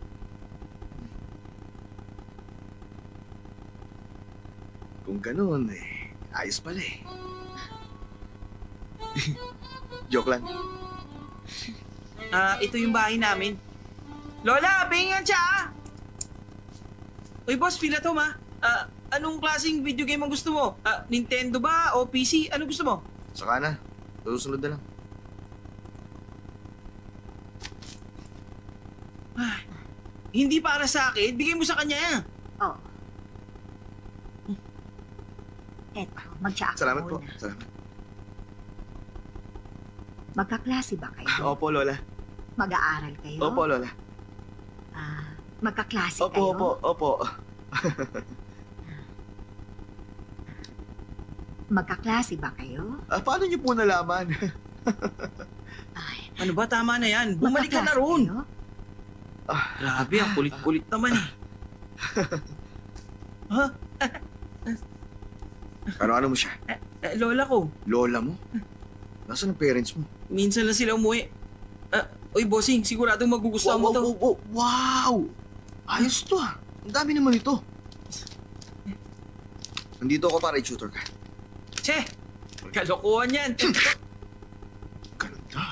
Kung ganun eh, ayos pala eh. Joke lang. Ito yung bahay namin. Lola, pahingan siya ah! Uy boss, Philatom ah. Anong klaseng video game ang gusto mo? Nintendo ba o PC? Ano gusto mo? Saka na. Susunod na lang. Hindi para sa akin, bigay mo sa kanya. Oh. Eto, mag-tsa ako Salamat po. muna. Salamat. Magkaklase ba kayo? Opo, Lola. Mag-aaral kayo? Opo, Lola. Magkaklase Opo, kayo? opo, opo. Magkaklase ba kayo? Paano niyo po nalaman? Ay, Ano ba, tama na yan. Bumalik ka na magkaklase roon. kayo? Grabe, ang kulit-kulit naman eh. Ha? Ano mo siya? Lola ko, Lola mo? Nasaan ang parents mo? minsan lang sila umuwi. Uy, bossing, siguradong magugustuhan mo to. Wow! Ayos to ah. Ang dami naman ito. Nandito ako para i-tutor ka. Che! Kalokohan yan. Ganda.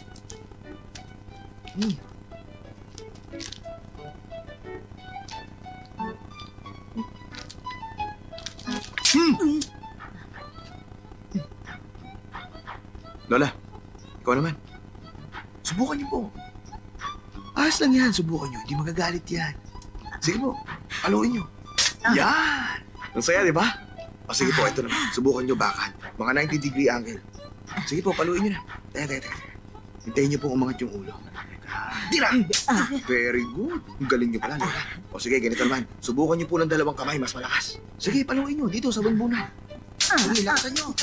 Lola, ikaw naman. Subukan niyo po. Ayos lang yan, subukan niyo. Hindi magagalit yan. Sige po, haluin niyo. Yan! Ang saya, di ba? O sige po, ito naman. Subukan niyo bakan. Mga 90-degree angle. Sige po, paluin niyo na. Teka. Hintayin niyo pong umangat yung ulo. Tira! Very good. Ang galing niyo pala, Lola. O sige, ganito naman. Subukan niyo po ng dalawang kamay, mas malakas. Sige, paluin niyo. Dito, sa bunbunan. Sige, lakasan niyo.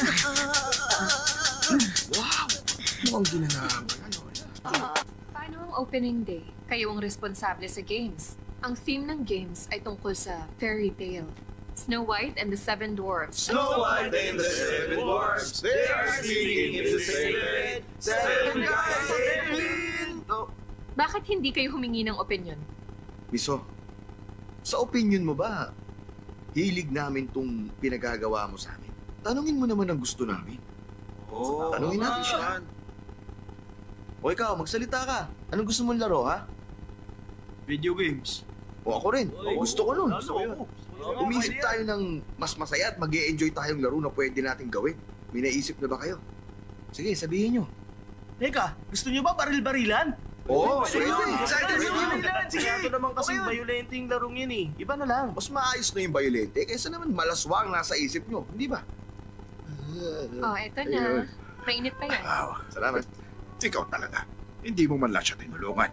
Wow! Mukhang ginanaman na, Lola. Paano ang opening day? Kayo ang responsable sa games. Ang theme ng games ay tungkol sa fairy tale. Snow White and the Seven Dwarfs. Snow White and the Seven Dwarfs, they are sleeping in the same bed. Seven guys, seven. Bakit hindi kayo humingi ng opinion? Miso, sa opinion mo ba, hilig namin tong pinagagawa mo sa amin. Tanungin mo naman ang gusto namin. Tanungin natin siya. O ikaw, magsalita ka. Anong gusto mong laro, ha? Video games. O ako rin. Gusto ko nun. Ano? Umisip tayo ng mas masaya at mag-e-enjoy tayong laro na pwede nating gawin. May naisip na ba kayo? Sige, sabihin nyo. Teka, gusto niyo ba baril-barilan? Oo, Sige, excited sige, yun. sige. Ito naman kasi Okay. violente yung larong yun eh. Iba na lang. Mas maayos na yung violente kaysa naman malaswang nasa isip nyo. Hindi ba? Oh, eto na. Mainit pa yan. Wow, salamat. Ikaw talaga. Hindi mo man lang siya tinulungan.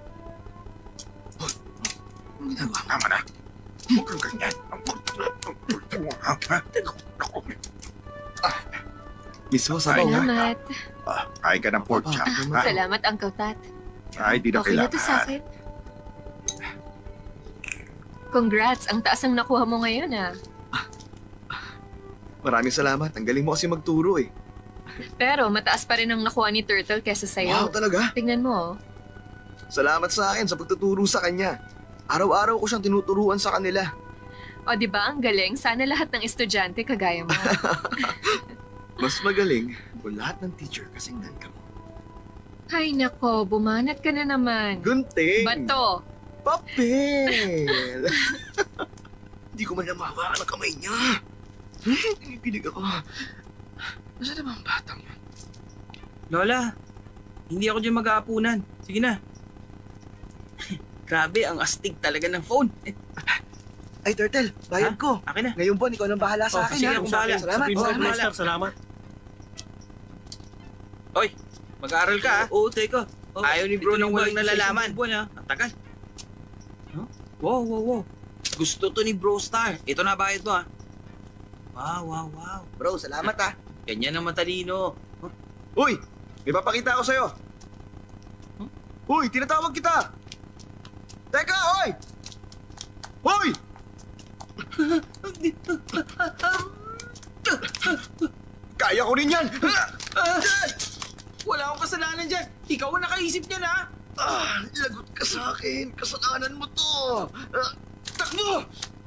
Tama na. Huwag kang ganyan. Miss Ho, sabaw. Salamat. Kain ka ng pork chop. ha? Salamat, Uncle Tat. Ay, di na Okay na kailangan. to sa akin. Congrats, ang taas ang nakuha mo ngayon ah. Maraming salamat. Ang galing mo kasi magturo eh. Pero mataas pa rin ang nakuha ni Turtle kesa Wow, sa'yo. talaga? Tingnan mo oh. Salamat sa akin sa pagtuturo sa kanya. Araw-araw ko siyang tinuturuan sa kanila. O di ba ang galing? Sana lahat ng estudyante kagaya mo. Mas magaling kung lahat ng teacher kasing ka mo. Ay nako, bumanat ka na naman. Gunting! Bato! Papel! Hindi ko man namahawakan ang kamay niya. Pinipilig ako. Nasaan naman ang batang yun? Lola, hindi ako dyan mag-aapunan. Sige na. Grabe, ang astig talaga ng phone. Ay, Turtle, bayad ko. Akin na. Ngayon po, ikaw nang bahala sa akin. sige, ha? akong bahala. Salamat. Sabihin mo, salamat. Master, salamat. Oy, mag-aaral ka ha? Oo, teka. Ayaw ni bro nang walang nalalaman. Ang tagal. Huh? Wow. Gusto to ni Bro Star. Ito na bayad mo ha. Wow. Bro, salamat ha. Ganyan ang matalino. Uy, may papakita ako sa'yo. Uy, tinatawag kita. Teka, hoy! Hoy! Kaya ko rin yan! Wala akong kasalanan dyan. Ikaw ang nakaisip niyan ha. Lagot ka sa akin. Kasalanan mo to. Takbo!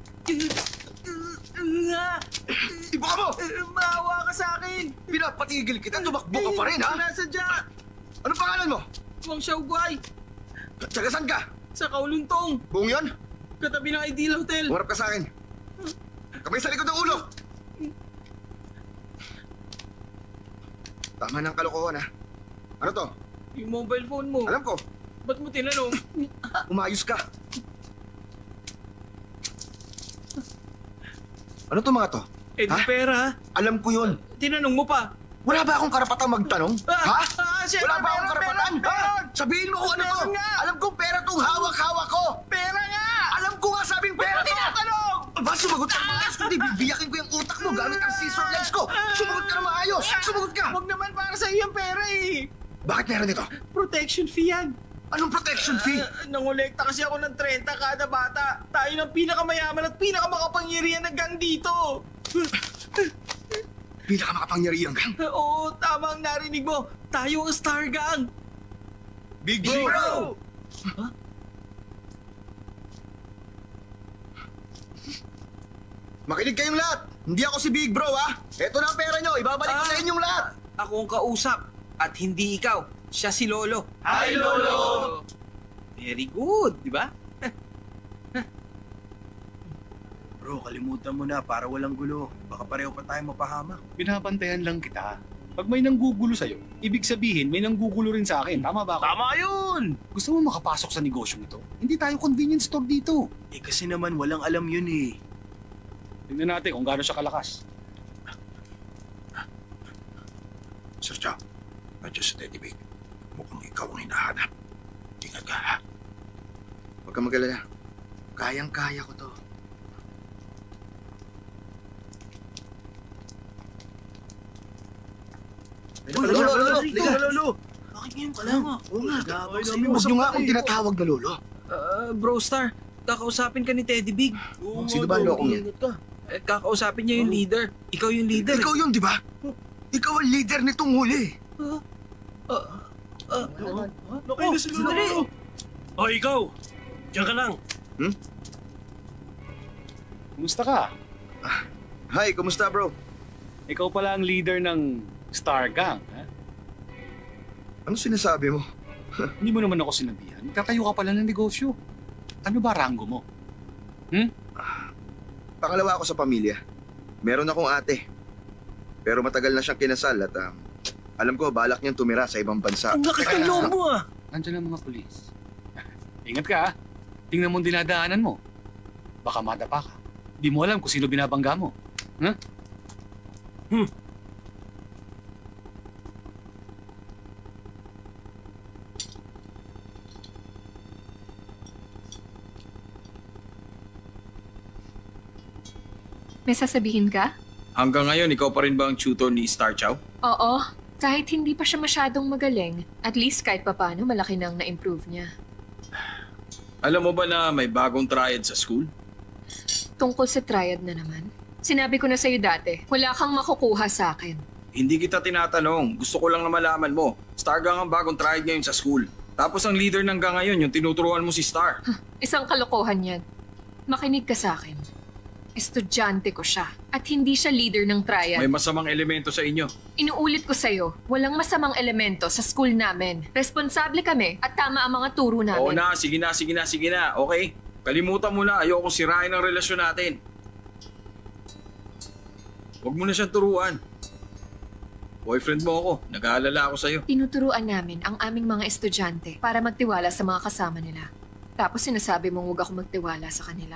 Iba ka mo! Maawa ka sa akin. Pinapatigil kita. Tumakbo ka pa rin, ha? Nasadya. Anong pangalan mo? Wang Xiaoguai. Tsaga saan ka? Sa Kowloon. Buong yan? Katabi ng Ideal Hotel. Umarap ka sa akin. Kamay sa likod ng ulo. Tama ng kalokohan, ha? Ano to? Yung mobile phone mo. Alam ko, Ba't mo tinanong? umayos ka. Ano to mga to? Eh, di Ha? pera. Alam ko yun. Tinanong mo pa. Wala ba akong karapatang magtanong? Ha? Siyempre, Wala ba akong karapatan? meron. Ha? Sabihin mo kung ano to. Meron nga. Alam kong pera tong hawak-hawak ko. Pera nga! Alam ko nga sabing pera to. Tinatanong! Ba, sumagot ka na maayos, kundi bibiyakin ko yung utak mo gamit ang scissor legs ko. Sumagot ka na maayos. Sumagot ka. Huwag naman para sa iyo yung pera eh. Bakit meron ito? Protection fee yan. Anong protection fee? Nangolekta kasi ako ng 30 kada bata. Tayo ng pinakamayaman at pinakamakapangyarihan na gang dito. Pinakamakapangyarihan gang. Oo, tama ang narinig mo. Tayo ang Star Gang. Big Bro! Makinig kayong lahat. Hindi ako si Big Bro, ha? Ito na ang pera nyo. Ibabalik ko sa inyong lahat. Ako ang kausap at hindi ikaw. Siya si Lolo. Hi, Lolo! Very good, di ba? Bro, kalimutan mo na para walang gulo. Baka pareho pa tayo mapahamak. Binabantayan lang kita. Pag may nanggugulo sa'yo, ibig sabihin may nanggugulo rin sa akin. Tama ba ako? Tama yun! Gusto mo makapasok sa negosyong ito? Hindi tayo convenience store dito. Eh kasi naman walang alam yun eh. Tingnan natin kung gaano siya kalakas. Sir Chow, nandiyan si Teddy Big. Mukhang ikaw ang hinahanap. Ingat ka, ha? Huwag kang mag-alala. Kayang-kaya ko to. Lolo! Bakit ngayon ka lang? Oo nga. Gabay Huwag nyo nga akong tinatawag na lolo. Bro Star, kakausapin ka ni Teddy Big. Sino ba ang lokong yan? Kakausapin niya yung leader. Ikaw yung leader. Ikaw yun, di ba? Ikaw ang leader nitong huli. Nakay na si Lolo! O ikaw, diyan ka lang. Kumusta ka? Hi, kumusta bro? Ikaw pala ang leader ng Star Gang, ha? Ano sinasabi mo? Hindi mo naman ako sinabihan. Tatayo ka pala ng negosyo. Ano ba rango mo? Pangalawa ako sa pamilya. Meron akong ate. Pero matagal na siyang kinasal at alam ko balak niyang tumira sa ibang bansa. Ang lakas ng loob mo ah! Nandiyan ang mga pulis. Ingat ka, ha? Tingnan mo ang dinadaanan mo. Baka madapa ka. Di mo alam kung sino binabangga mo. Ha? May sasabihin ka? Hanggang ngayon, ikaw pa rin ba ang tutor ni Star Chow? Oo. Kahit hindi pa siya masyadong magaling, at least kahit papano malaki nang na-improve niya. Alam mo ba na may bagong triad sa school? Tungkol sa triad na naman. Sinabi ko na sa'yo dati, wala kang makukuha sa akin. Hindi kita tinatanong. Gusto ko lang na malaman mo. Star Gang ang bagong triad ngayon sa school. Tapos ang leader ng gang ngayon, yung tinuturuan mo si Star. Isang kalokohan yan. Makinig ka sa akin. Estudyante ko siya at hindi siya leader ng triad. May masamang elemento sa inyo. Inuulit ko sa'yo, walang masamang elemento sa school namin. Responsable kami at tama ang mga turo namin. Oo na, sige na, okay? Kalimutan mo na, ayoko sirain ang relasyon natin. Huwag mo na siyang turuan. Boyfriend mo ako, nag-aalala ako sa'yo. Tinuturuan namin ang aming mga estudyante para magtiwala sa mga kasama nila. Tapos sinasabi mong huwag ako magtiwala sa kanila?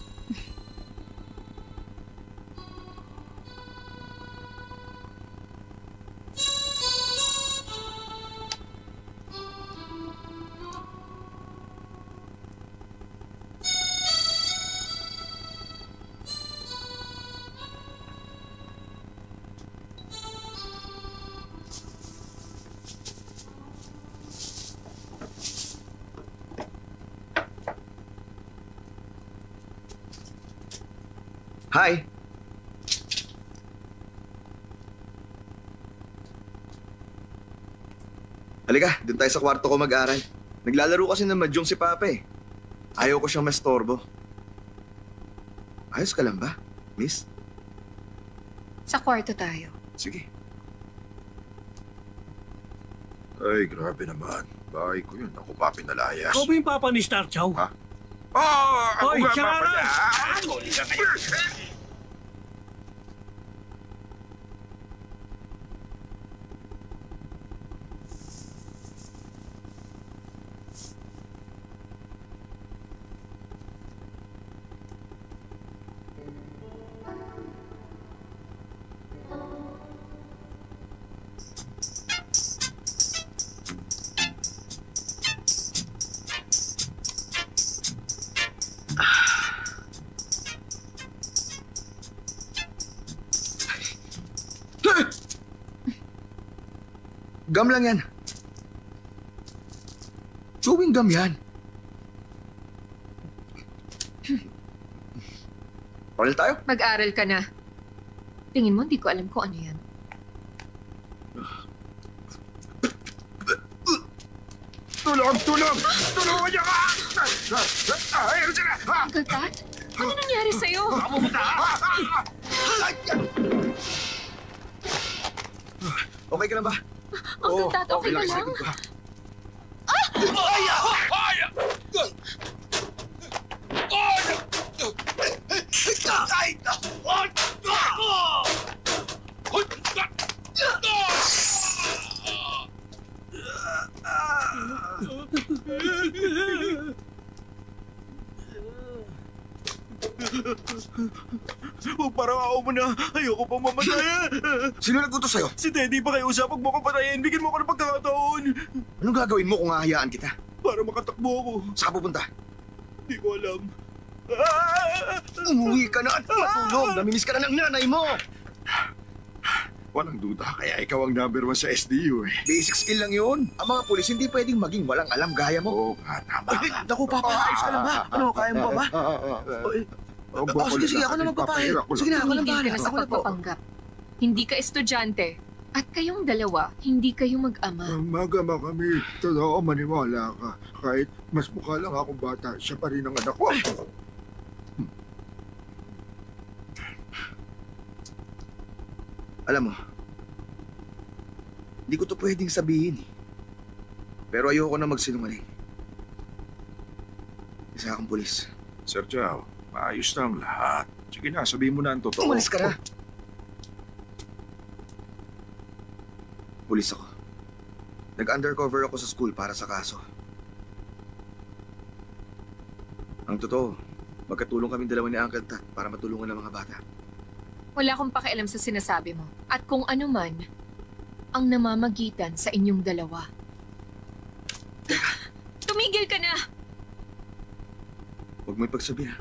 Hi! Halika, dun tayo sa kwarto ko mag-aral. Naglalaro kasi ng mahjong si Papa eh. Ayaw ko siyang mastorbo. Ayos ka lang ba, miss? Sa kwarto tayo. Sige. Ay, grabe naman. Bahay ko yun. Ako pa pinalayas. Ikaw ba yung papa ni Star Chow? Ha? Oh, ako Hoy, nga siya papa nga! niya. Huli ka ngayon. Gum lang yan. Chewing gum yan. Paral tayo? Mag-aral ka na. Tingin mo, hindi ko alam kung ano yan. Tulong! Tulungan niyo ka! Ayun sila! Uncle Pat? Ano nangyari sa'yo? Okay ka na ba? Uncle Pat, okay ka lang? excited ko. Huwag parang ako mo na. Ayoko pang mamatay. Sino nagkutos sa'yo? Si Teddy pa kayo usap. Huwag mo ko patayin. Bigyan mo ko ng pagkakataon. Anong gagawin mo kung hahayaan kita? Para makatakbo ako. Saan ka pupunta? Hindi ko alam. Umuwi ka na at matulog. Namimiss ka na ng nanay mo. Walang duda, kaya ikaw ang number 1 sa SDU eh. Basic skill lang yun. Ang mga pulis hindi pwedeng maging walang alam gaya mo. Oo nga, tama Ay, ka. naku, Papa, ayos ka lang ba? Ano, kaya mo pa ba? Sige, ako na magpapahir. Sige na, ako lang Tumigil ka bahala. na sa Ako na po. pagpapanggap. Hindi ka estudyante. At kayong dalawa, hindi kayo mag-ama. Magama kami. Totoo, maniwala ka. Kahit mas mukha lang akong bata, siya pa rin ang anak ko. Alam mo, hindi ko to pwedeng sabihin eh. Pero ayoko na magsinungaling. Isa akong pulis. Sir Chow, maayos na ang lahat. Sige na, sabihin mo na ang totoo. Umalis ka na! Pulis ako. Nag-undercover ako sa school para sa kaso. Ang totoo, magkatulong kaming dalawa ni Uncle Tat para matulungan ang mga bata. Wala akong pakialam sa sinasabi mo. At kung ano man ang namamagitan sa inyong dalawa. Tumigil ka na! Huwag mo ipagsabi ha.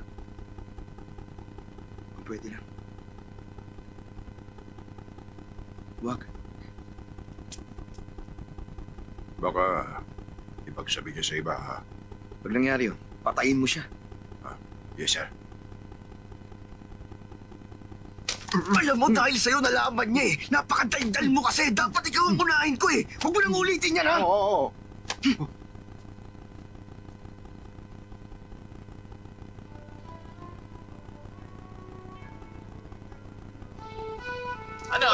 Kung pwede lang. Huwag. Baka ipagsabi niya sa iba, ha? Pag nangyari yun, patayin mo siya. Yes, sir. Alam mo, dahil sa'yo nalaman niya eh. Napakadaigdal mo kasi. Dapat ikaw ang unahin ko eh. Huwag mo nang ulitin yan ha. Oo. Ano?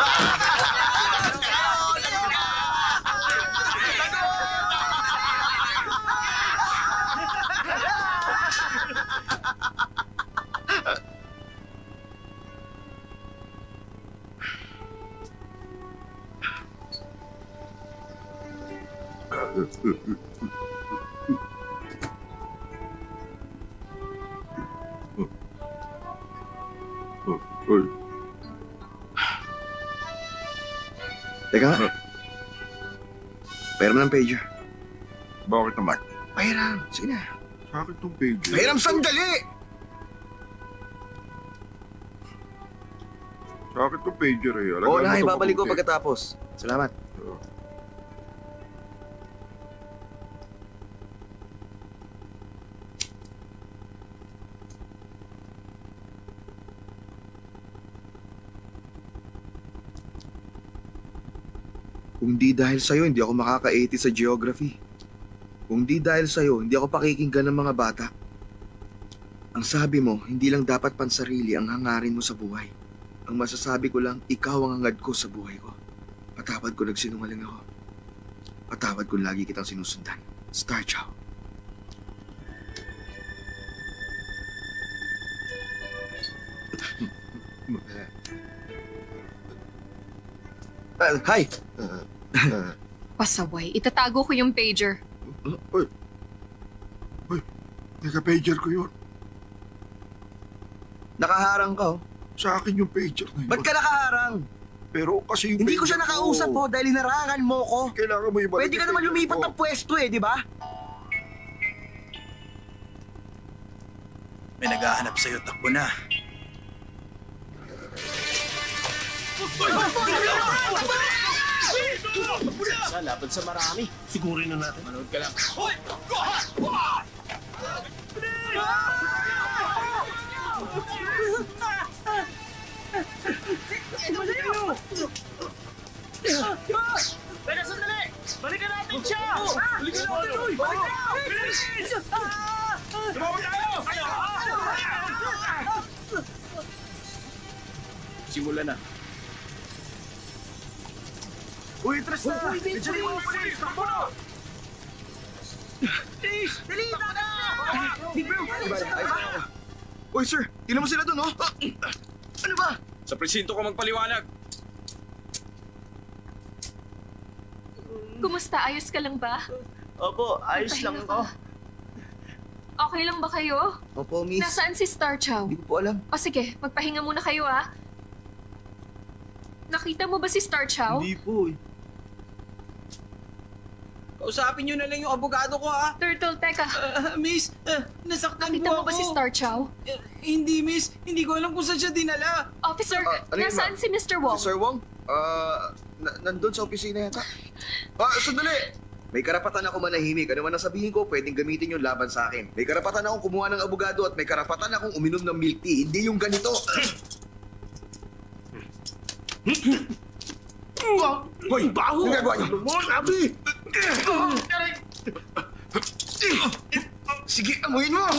Uy. Teka nga. Pahiram ng pager. Bakit naman? Pahiram. Sige na. Sa akin tong pager. Pahiram sandali! Sa akin tong pager eh. Oo na, mo to ibabalik ko mabuti. pagkatapos. Salamat. Kung di dahil sa'yo, hindi ako makaka-80 sa geography. Kung di dahil sa'yo, hindi ako pakikinggan ng mga bata. Ang sabi mo, hindi lang dapat pansarili ang hangarin mo sa buhay. Ang masasabi ko lang, ikaw ang hangad ko sa buhay ko. Patawad ko nagsinungaling ako. Patawad ko lagi kitang sinusundan. Star Chow. Hi! Pasaway, itatago ko yung pager. Uy. Teka, pager ko yun. Nakaharang ka, oh. Sa akin yung pager na yun. Ba't ka nakaharang? Pero kasi yung Hindi ko siya pager nakausap, oh, dahil hinarangan mo ko. Kailangan mo ibalik Pwede ka yung naman pager lumipat ko. ng pwesto eh, di ba? May naghahanap sa'yo, takbo na. Sa laban sa marami. Sigurin na natin. Manood ka lang. Teka, sandali! Balikan natin siya! Balikan natin, Uy! Balikan natin! Bilis! Tumawag tayo! Simula na. Uy, Tras na! Diyan yung mga polis! Takbo na! Bilis! Dali! Tara! Big bro! Uy, sir! Tingnan mo sila doon, oh! Ano ba? Sa presinto ko magpaliwanag. Kumusta? Ayos ka lang ba? Opo, ayos lang Pahinga ko. ka. Okay lang ba kayo? Opo, miss. Nasaan si Star Chow? Hindi ko po alam. O sige, magpahinga muna kayo ah. Nakita mo ba si Star Chow? Hindi po eh. Kausapin nyo na lang yung abogado ko, ha? Turtle, teka. Miss, nasaktan Nakita mo po ako. ba si Star Chow? Hindi, miss. Hindi ko alam kung saan siya dinala. Officer, ano yun, nasaan si Mr. Wong? Si Sir Wong? Nandun sa opisina yata. Sandali! May karapatan ako manahimik. Ano man nasabihin ko, pwedeng gamitin yung laban sa akin. May karapatan akong kumuha ng abogado at may karapatan akong uminom ng milk tea. Hindi yung ganito. Hoy! Baho! Ang gagawa niyo? Sabi! Sige, amuin mo!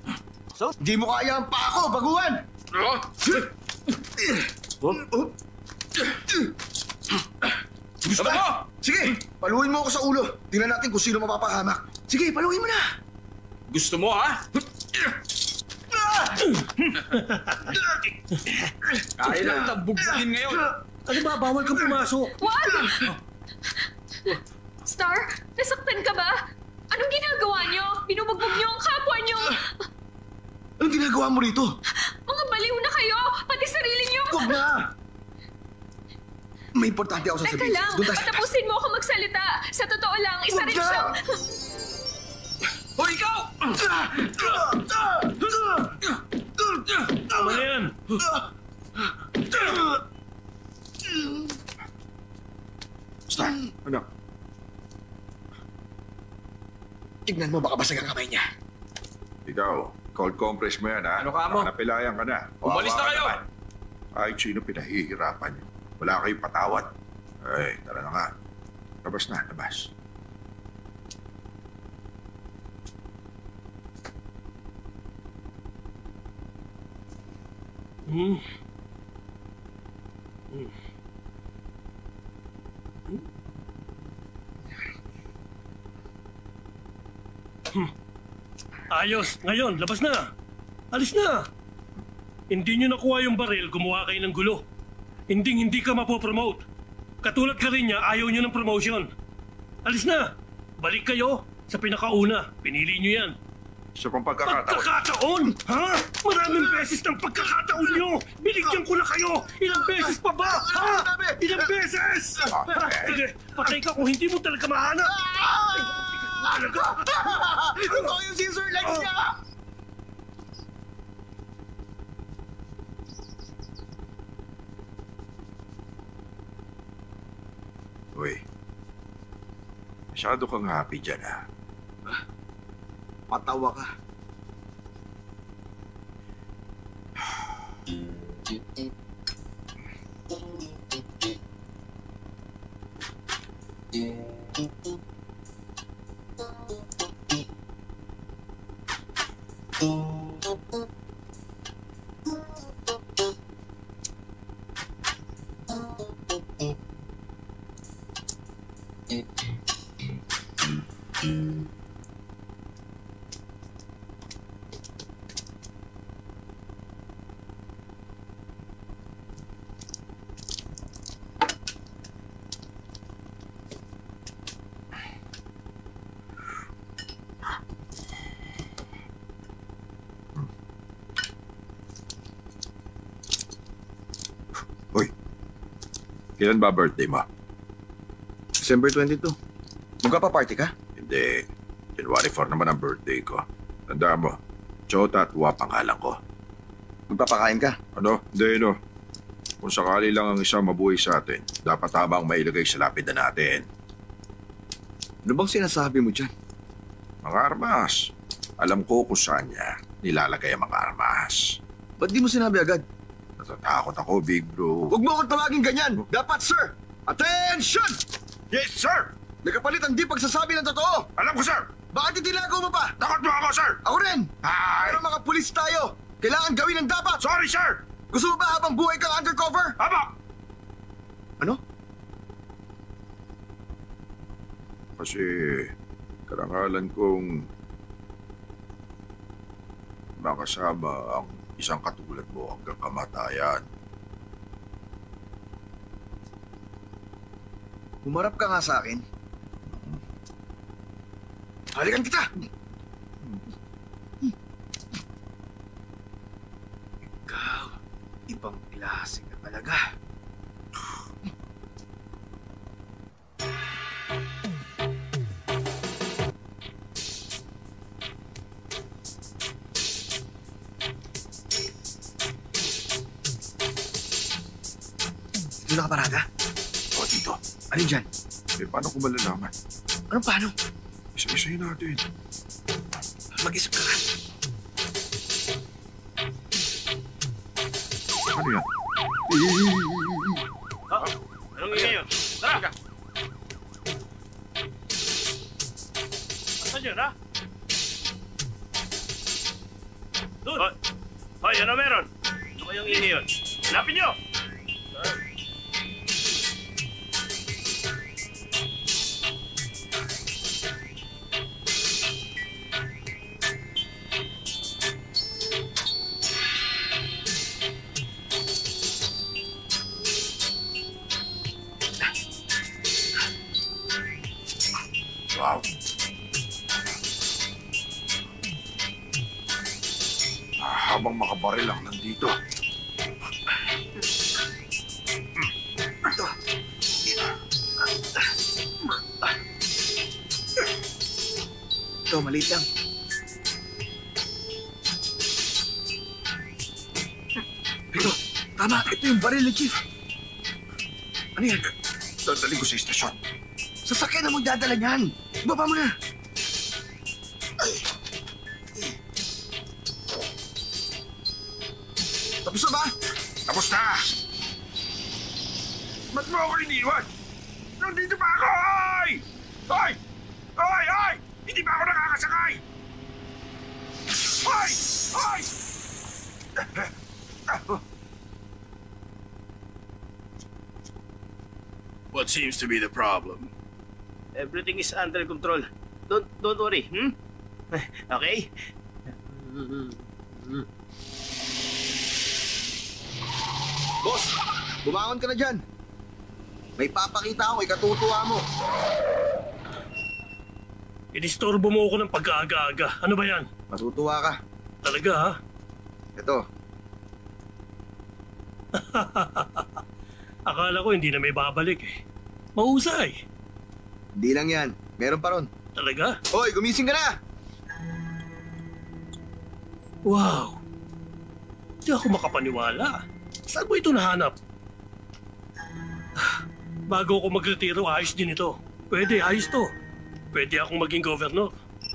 Di mo kaya ang pako, baguhan! Gusto mo? Sige, paluin mo ako sa ulo. Tingnan natin kung sino mapapahamak. Sige, paluin mo na. Gusto mo, ha? Kaya lang kitang bugbugin ngayon. Ano ba? Bawal kang pumasok. What? Star, nasaktan ka ba? Anong ginagawa niyo? Binubugbog niyo ang kapwa niyo. Anong ginagawa mo rito? Mga baliw na kayo, pati sarili niyo. Huwag na! May importante ako Teka sasabihin. lang, Doon tayo. patapusin mo ako magsalita. Sa totoo lang, isa Huwag rin na! siyang... O ikaw! Tama na yan. Star, ano? Tignan mo, baka basag ang kamay niya. Ikaw, cold compress mo yan, ha? Ano ka mo? Baka napilayan ka na. Umalis na Kawawa ka kayo! naman. Kahit sino pinahihirapan niyo. Wala kayong patawad. Ay, tara na nga. Labas na, labas. Hmm. Ayos. Ngayon, labas na. Alis na. Hindi nyo nakuha yung baril, gumawa kayo ng gulo. Hindi ka mapopromote. Katulad ka rin niya, ayaw nyo ng promotion. Alis na. Balik kayo sa pinakauna. Pinili nyo yan. Sa pang pagkakataon. Pagkakataon? Ha? Maraming beses ng pagkakataon nyo! Binigyan ko na kayo! Ilang beses pa ba? Ha? Ilang beses? Ha? Sige, patay ka kung hindi mo talaga mahanap! Talaga? Ito yung scissor legs niya! Uy. Masyado kang happy dyan, ha? Patawa ka. Kailan ba birthday mo? December 22. Magpa-party ka? Hindi. January 4 naman ang birthday ko. Tanda mo, Chota at Wa pangalan ko. Magpapakain ka? Ano? Hindi, no. Kung sakali lang ang isang mabuhay sa atin, dapat habang mailagay sa lapida natin. Ano bang sinasabi mo dyan? Mga armas. Alam ko kung saan niya nilalagay ang mga armas. Ba't di mo sinabi agad? Natatakot ako, big bro. Huwag mo akong tawagin ganyan! Dapat, sir! Attention! Yes, sir! May kapalit ang di pagsasabi ng totoo! Alam ko, sir! Bakit itinago mo pa? Takot mo ako, sir! Ako rin! Ay! Pero mga pulis tayo! Kailangan gawin ang dapat! Sorry, sir! Gusto mo ba habang buhay kang undercover? Haba! Ano? Kasi karangalan kong makasama ang isang katulad mo hanggang kamatayan. Humarap ka nga sa akin. Halikan kita! Ikaw, ibang klase ka talaga. Dito na ka parada? O, dito. Alin dyan? Eh, paano ko malalaman? Ano paano? Isa-isayin natin. Mag-isip ka nga. Ano yan? Anong ingay yun? Tara! Saan yun, ha? Doon! Hoy, ano meron? Ano kayong ingay yun? Hanapin nyo! bang makabaril lang nandito? Ito, maliit lang. Ito, tama. Ito yung baril ni Chief. Ano yan? Dadali ko sa istasyon. Sasakyan na magdadala niyan. Baba mo na. Tapos na ba? Tapos na! Ba't mo ako iniwan? Nandito pa ako! Ay! Ay! Ay! Ay! Hindi pa ako nakakasakay! Ay! Ay! What seems to be the problem? Everything is under control. Don't worry, hmm? Okay? Boss, bumangon ka na dyan. May papakita ako, ikatutuwa mo. Inistorbo mo ako ng pagkaaga-aga. Ano ba yan? Matutuwa ka. Talaga ha? Ito, Akala ko hindi na may babalik eh. Mahusay. hindi lang yan. Meron pa ron. Talaga? Hoy, gumising ka na! Wow. Hindi ako makapaniwala. Saan mo ito nahanap? Bago ako magretiro, ayos din ito. Pwede, ayos to. Pwede akong maging governor.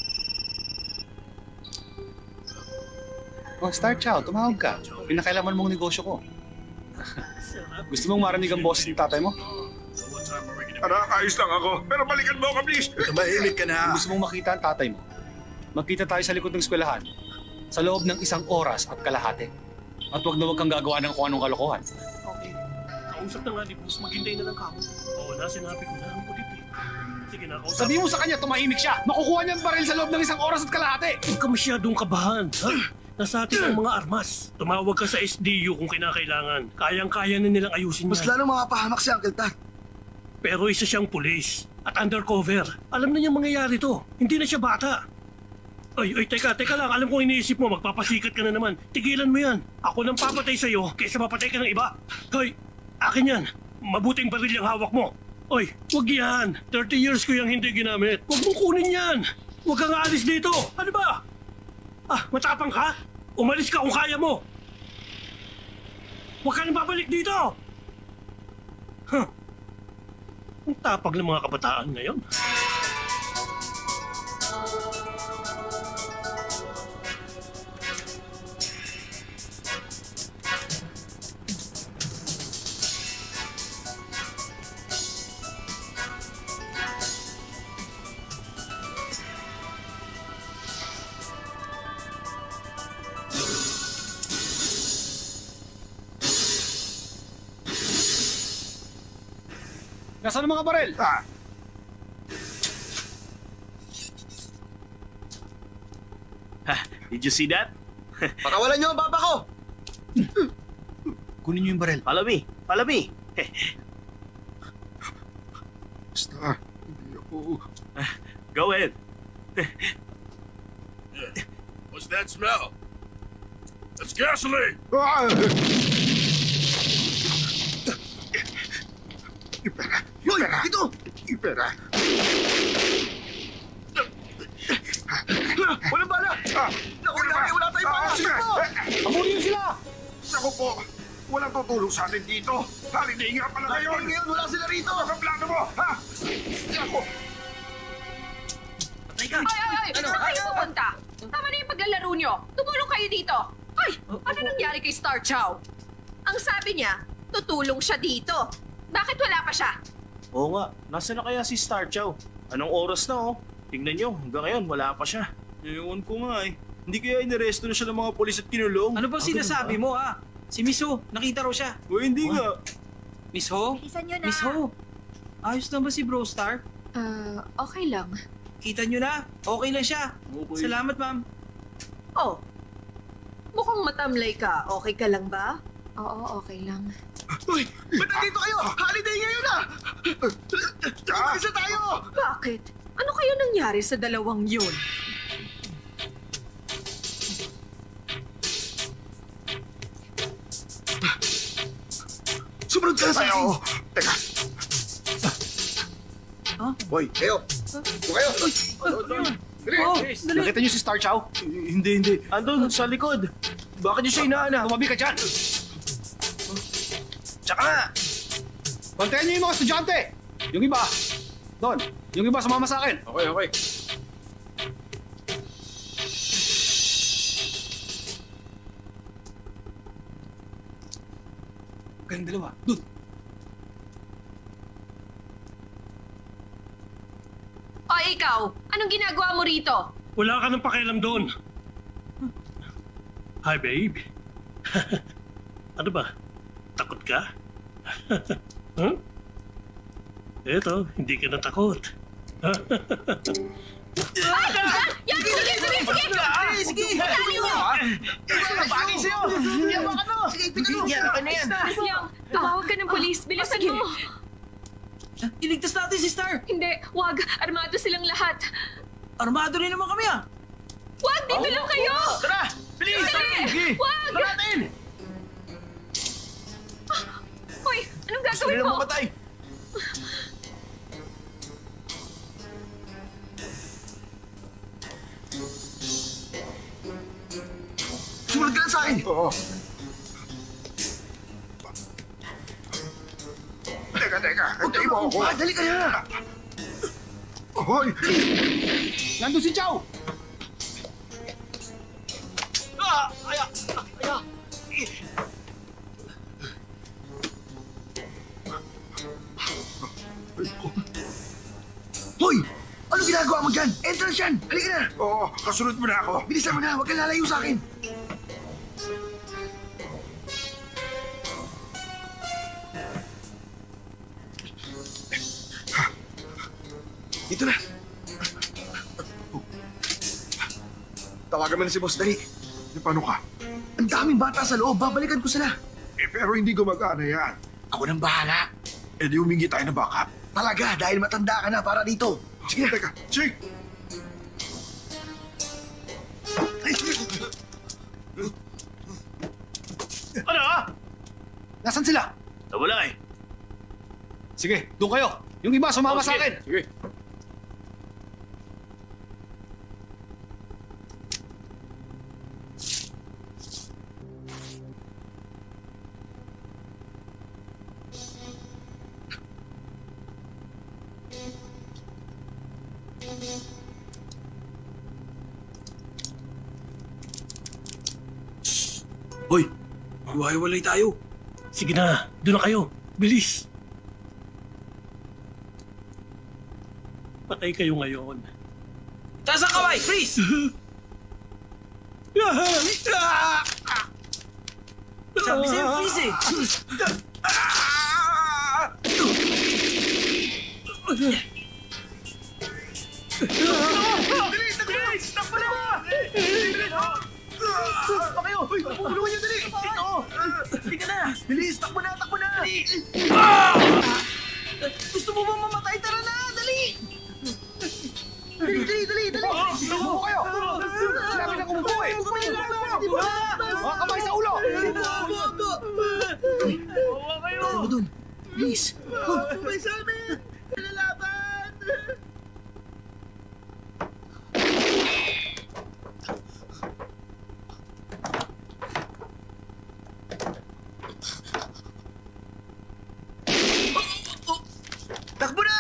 Oh, Star Chow, tumawag ka. Pinakailaman mong negosyo ko. Gusto mong marinig ang boses ng tatay mo? Anak, ayos lang ako. Pero balikan mo ako, please! Tumahimik ka na. Kung gusto mong makita ang tatay mo, magkita tayo sa likod ng eskwelahan sa loob ng 1 oras at kalahati. At huwag na huwag kang gagawa ng kung anong kalokohan. Okay. Kausap na nga ni Bruce, maghintay na lang kamo. Oo na, sinabi ko na ang kulit eh. Sige na, kausap. Sabi mo sa kanya, tumahimik siya. Makukuha niya ang baril sa loob ng 1 oras at kalahati. Huwag ka masyadong kabahan, ha? Nasa atin ang mga armas. Tumawag ka sa SDU kung kinakailangan. Kayang-kaya na nilang ayusin Mas yan. lalong mapapahamak si Uncle Tat. Pero isa siyang pulis at undercover. Alam na niyang mangyayari to. Hindi na siya bata. Ay, teka lang. Alam kong iniisip mo, magpapasikat ka na naman. Tigilan mo yan. Ako nang papatay sa'yo kaysa mapatay ka ng iba. Hoy, akin yan. Mabuting baril yung hawak mo. Oy, wag yan. 30 years ko yung hindi ginamit. Huwag mong kunin yan. Huwag kang aalis dito. Ano ba? Matapang ka? Umalis ka kung kaya mo. Huwag ka nang babalik dito. Huh. Ang tapag ng mga kabataan ngayon. Nasaan ang mga baril? Did you see that? Pakawalan niyo ang baba ko! Kunin niyo yung baril. Follow me. Follow me. Basta, hindi ako... Go ahead. What's that smell? That's gasoline! Ah! Ipera! Hoy, Ipera! dito! Ipera! Walang bala! Naku, wala tayong bala! Sige! Amuli niyo sila! Naku po! Walang tutulong sa atin dito! Holiday nga pala Ngayon, ngayon! ngayon, wala sila rito! Ano ang plano mo, ha? Naku! Patay ka! Ay! Saan kayo pupunta? Tama na yung paglalaro nyo. Tumulong kayo dito. Ay! Ano nangyari kay Star Chow? Ang sabi niya, tutulong siya dito. Bakit wala pa siya? Oo nga. Nasaan na kaya si Star Chow? Anong oras na, oh? Tingnan nyo. Hanggang ngayon, wala pa siya. Ewan ko nga eh. Hindi kaya inaresto na siya ng mga polis at kinulong? Ano ba sinasabi mo, ha? Si Miss Ho, nakita raw siya. O hindi nga. Miss Ho? Bilisan nyo na. Miss Ho? Ayos lang ba si Bro Star? Okay lang. Kita nyo na, okay lang siya. Okay. Salamat, ma'am. Oh, mukhang matamlay ka. Okay ka lang ba? Oo, okay lang. Uy, ba't nandito kayo? Holiday ngayon na! Isa tayo! Bakit? Ano kaya nangyari sa dalawang yun? Sumunod ka na sa Ay, akin. oo. Teka. Hoy, kayo. Kayo. Oh, Nakita niyo si Star Chow? Hindi. Andun, sa likod. Bakit niyo siya inaanap? Tumabi ka dyan! Tsaka nga! Bantayan niyo yung mga estudyante! Yung iba, doon. Yung iba, sumama sa akin. Okay. Kayong dalawa, doon. O ikaw, anong ginagawa mo rito? Wala ka ng pakialam doon. Hi, babe. Ano ba? Takot ka? huh? Eto, hindi ka natakot. Yan! Sige! Dali mo! Bagay sa'yo! Yaman ka no! Sige, pinalo! Yan, na yan! Miss Liang, tumawag ka ng polis. Bilisan sige. mo! Iligtas natin si Star! Hindi, wag. Armado silang lahat. Armado rin naman kami ah! Wag! Dito lang kayo! Tara! Bilis! Dali! Wag! Tara natin! Hoy, anong Gusto gagawin nila mo? mamatay! Sumunod ka na sa akin. Oo. Teka. Hintayin mo ako. Dali ka na. Hoy! Nandun si Chow! Hoy! Ano ginagawa mo dyan? Entrance yan! Halika na! Oo, kasunod mo na ako. Bilisan mo na! Huwag kang lalayo sa akin! Dito na! Tawagan mo na si Boss Dali. Paano ka? Ang daming bata sa loob. Babalikan ko sila. Pero hindi gumagana yan. Ako nang bahala. Di humingi tayo ng backup. Talaga, dahil matanda ka na para dito. Sige, teka. Chick! Ano ah? Nasaan sila? Nawala eh. Sige, doon kayo. Yung iba, sumama sa sige. akin. Sige. Hoy! Iwahiwalay tayo! Sige na, doon na kayo. Bilis. Patay kayo ngayon. Taas ang kamay! Freeze! Sabi sa'yo, freeze eh! Bilis! Takbo na! Bilis! Takbo kayo! Pupulungan niyo dali! Ito! Hindi ka na! Bilis! Takbo na! Gusto mo ba mamatay? Tara na! Dali! Dali! Umupo kayo! Sinabi na umupo eh! Mga kamay sa ulo! Tayo mo dun. Please. May sa amin! Nalalaban! Takbo na!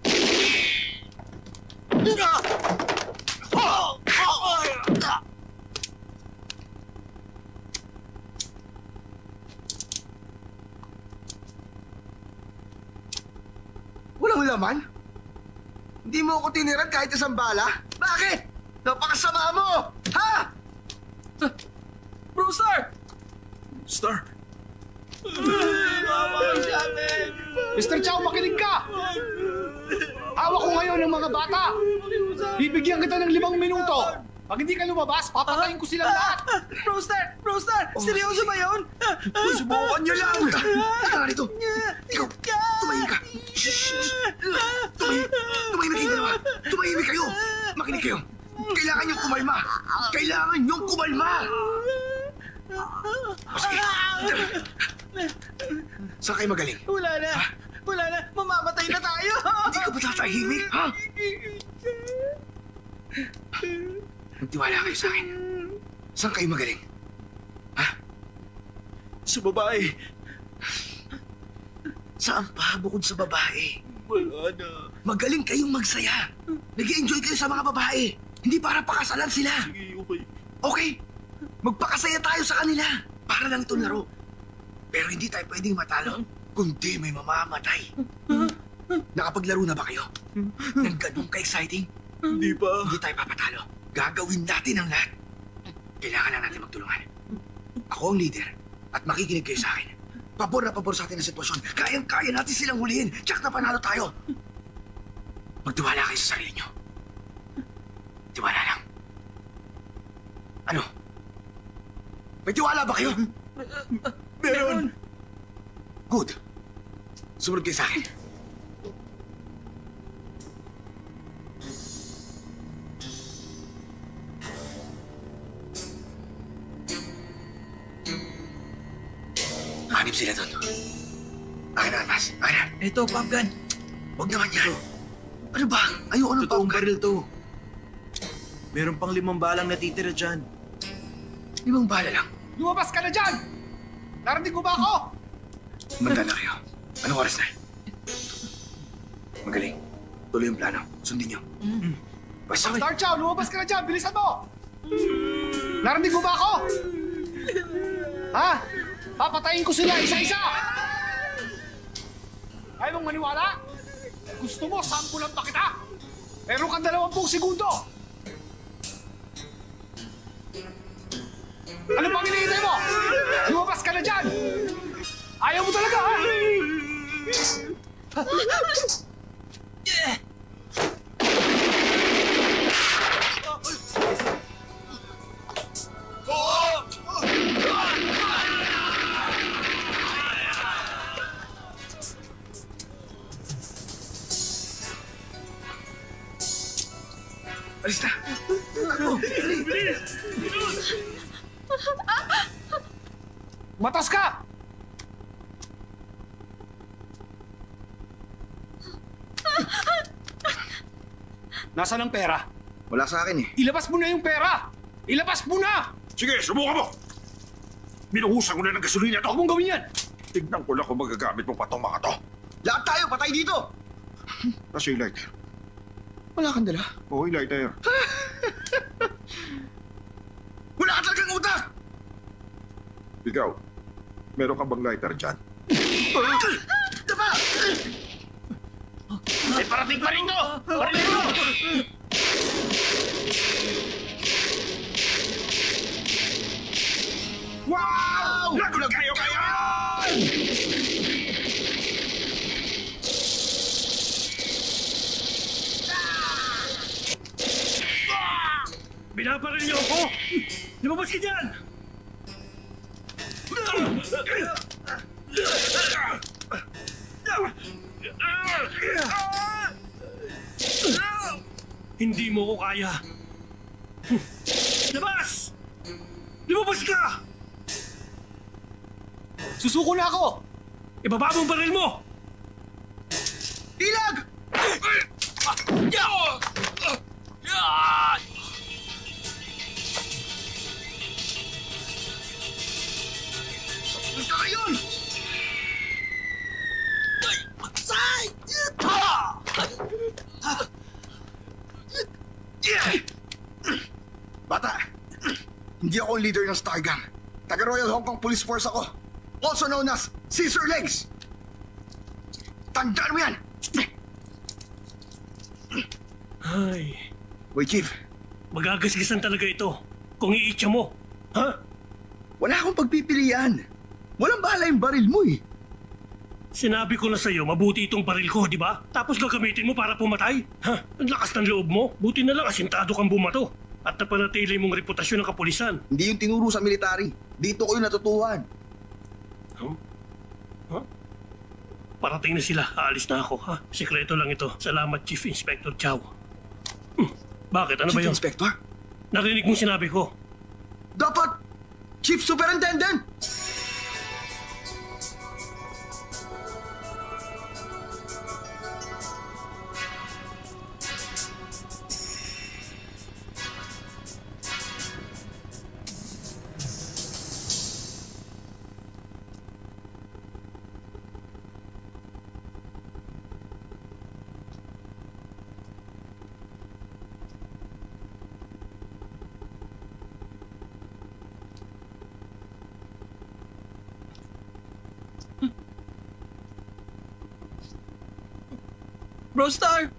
Walang laman? Hindi mo ako tiniran kahit isang bala? Bakit? Napakasama mo! Ha? Bro Star! Star! Mr. Chow, makinig ka! Hawak ko ngayon ng mga bata! Bibigyan kita ng 5 minuto! Pag hindi ka lumabas, papatayin ko silang lahat! Bro Star! Seryoso ba yun? Subukan niyo lang! Ika nga dito! Ikaw! Tumahimik ka! Tumahimik kayo dalawa! Tumahimik kayo! Makinig kayo! Kailangan niyong kumalma! Kailangan niyong kumalma! Sige! Saan kayo magaling? Wala na. Wala na. Mamamatay na tayo. Hindi ka ba tatahimik, ha? Magtiwala kayo sa akin. Saan kayo magaling? Ha? Sa babae. Saan pa bukod sa babae? Wala na. Magaling kayong magsaya. Nag-i-enjoy kayo sa mga babae. Hindi para pakasalan sila. Sige, okay. Okay, magpakasaya tayo sa kanila. Para lang itong laro. Pero hindi tayo pwedeng matalo, kundi may mamamatay. Nakapaglaro na ba kayo? Nang ganun ka-exciting? Hindi pa. Hindi tayo papatalo. Gagawin natin ang lahat. Kailangan lang natin magtulungan. Ako ang leader at makikinig kayo sa akin. Pabor na pabor sa atin ang sitwasyon. Kayang-kaya natin silang hulihin. Tsak na panalo tayo. Magtiwala kayo sa sarili nyo. Tiwala lang. Ano? May tiwala ba kayo? Meron. Good. Sumunod kayo sa akin. Hanip sila doon. Akin na, Almas. Akin na. Ito, pump gun. Huwag naman yan. Ano ba? Ayoko ng Totoong pangkat. baril to. Meron pang 5 balang natitira dyan. 5 bala lang. Lumabas ka na dyan! Narinig mo ba ako? Manda na kayo. Anong oras na? Magaling. Tuloy yung plano. Sundin nyo. Basta Star Chow, lumabas ka na dyan! Bilisan mo! Narinig mo ba ako? Ha? Papatayin ko sila isa-isa! Ayaw mong maniwala? Gusto mo, sampulan pa kita? Meron kang 20 segundo! Ano pang hinihintay mo? Lumabas ka na dyan! Ayaw mo talaga, ha? Alis na! Ako! Matas ka! Nasaan ang pera? Wala sa akin eh. Ilabas mo na yung pera! Ilabas mo na! Sige, subukan mo! Binuhusan ko na ng gasolina to. Huwag mong gawin yan! Tignan ko lang kung magagamit mo pa itong mga to. Lahat tayo, patay dito! Kasi yung lighter. Wala kang dala. Oo, yung lighter. Wala ka talagang utak! Ikaw, meron ka bang lighter dyan? Daba! May parating pa rin to! Parating to! Wow! Lago kayo kaya! Binabaril niyo ako! Lumabas ka dyan! Hindi mo ko kaya. Labas! Lumabas ka! Susuko na ako! Ibaba mo ang baril mo! Ilag! Saan ka yun? Bata, hindi ako ang leader ng Star Gang. Taga Royal Hong Kong Police Force ako. Also known as Scissor Legs. Tandaan mo yan! Ay, Uy, Chief, magagasgasan talaga ito kung iitsa mo. Ha? wala akong pagpipilian. Walang bahala yung baril mo eh. Sinabi ko na sa'yo, mabuti itong baril ko, di ba? Tapos gagamitin mo para pumatay? Ha? Ang lakas ng loob mo. Buti na lang asintado kang bumato. At napanatili mong reputasyon ng kapulisan. Hindi yung tinuro sa military. Dito ko yung natutuhan. Huh? Parating na sila. Aalis na ako, ha? Sekreto lang ito. Salamat, Chief Inspector Chow. Bakit? Ano ba Chief yun? Inspector? Narinig mo sinabi ko. Dapat Chief Superintendent! Brostar!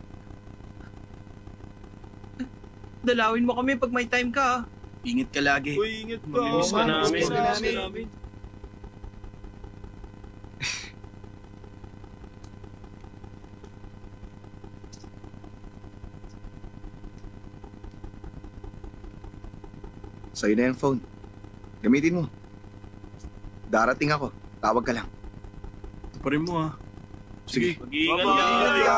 Dalawin mo kami pag may time ka. Ingat ka lagi. Uy, ingat ka. Mamimiss ka namin. Mamimiss ka namin. Sa'yo na yung phone. Gamitin mo. Darating ako. Tawag ka lang. Tuparin mo ha. Sige. Mag-iingat ka.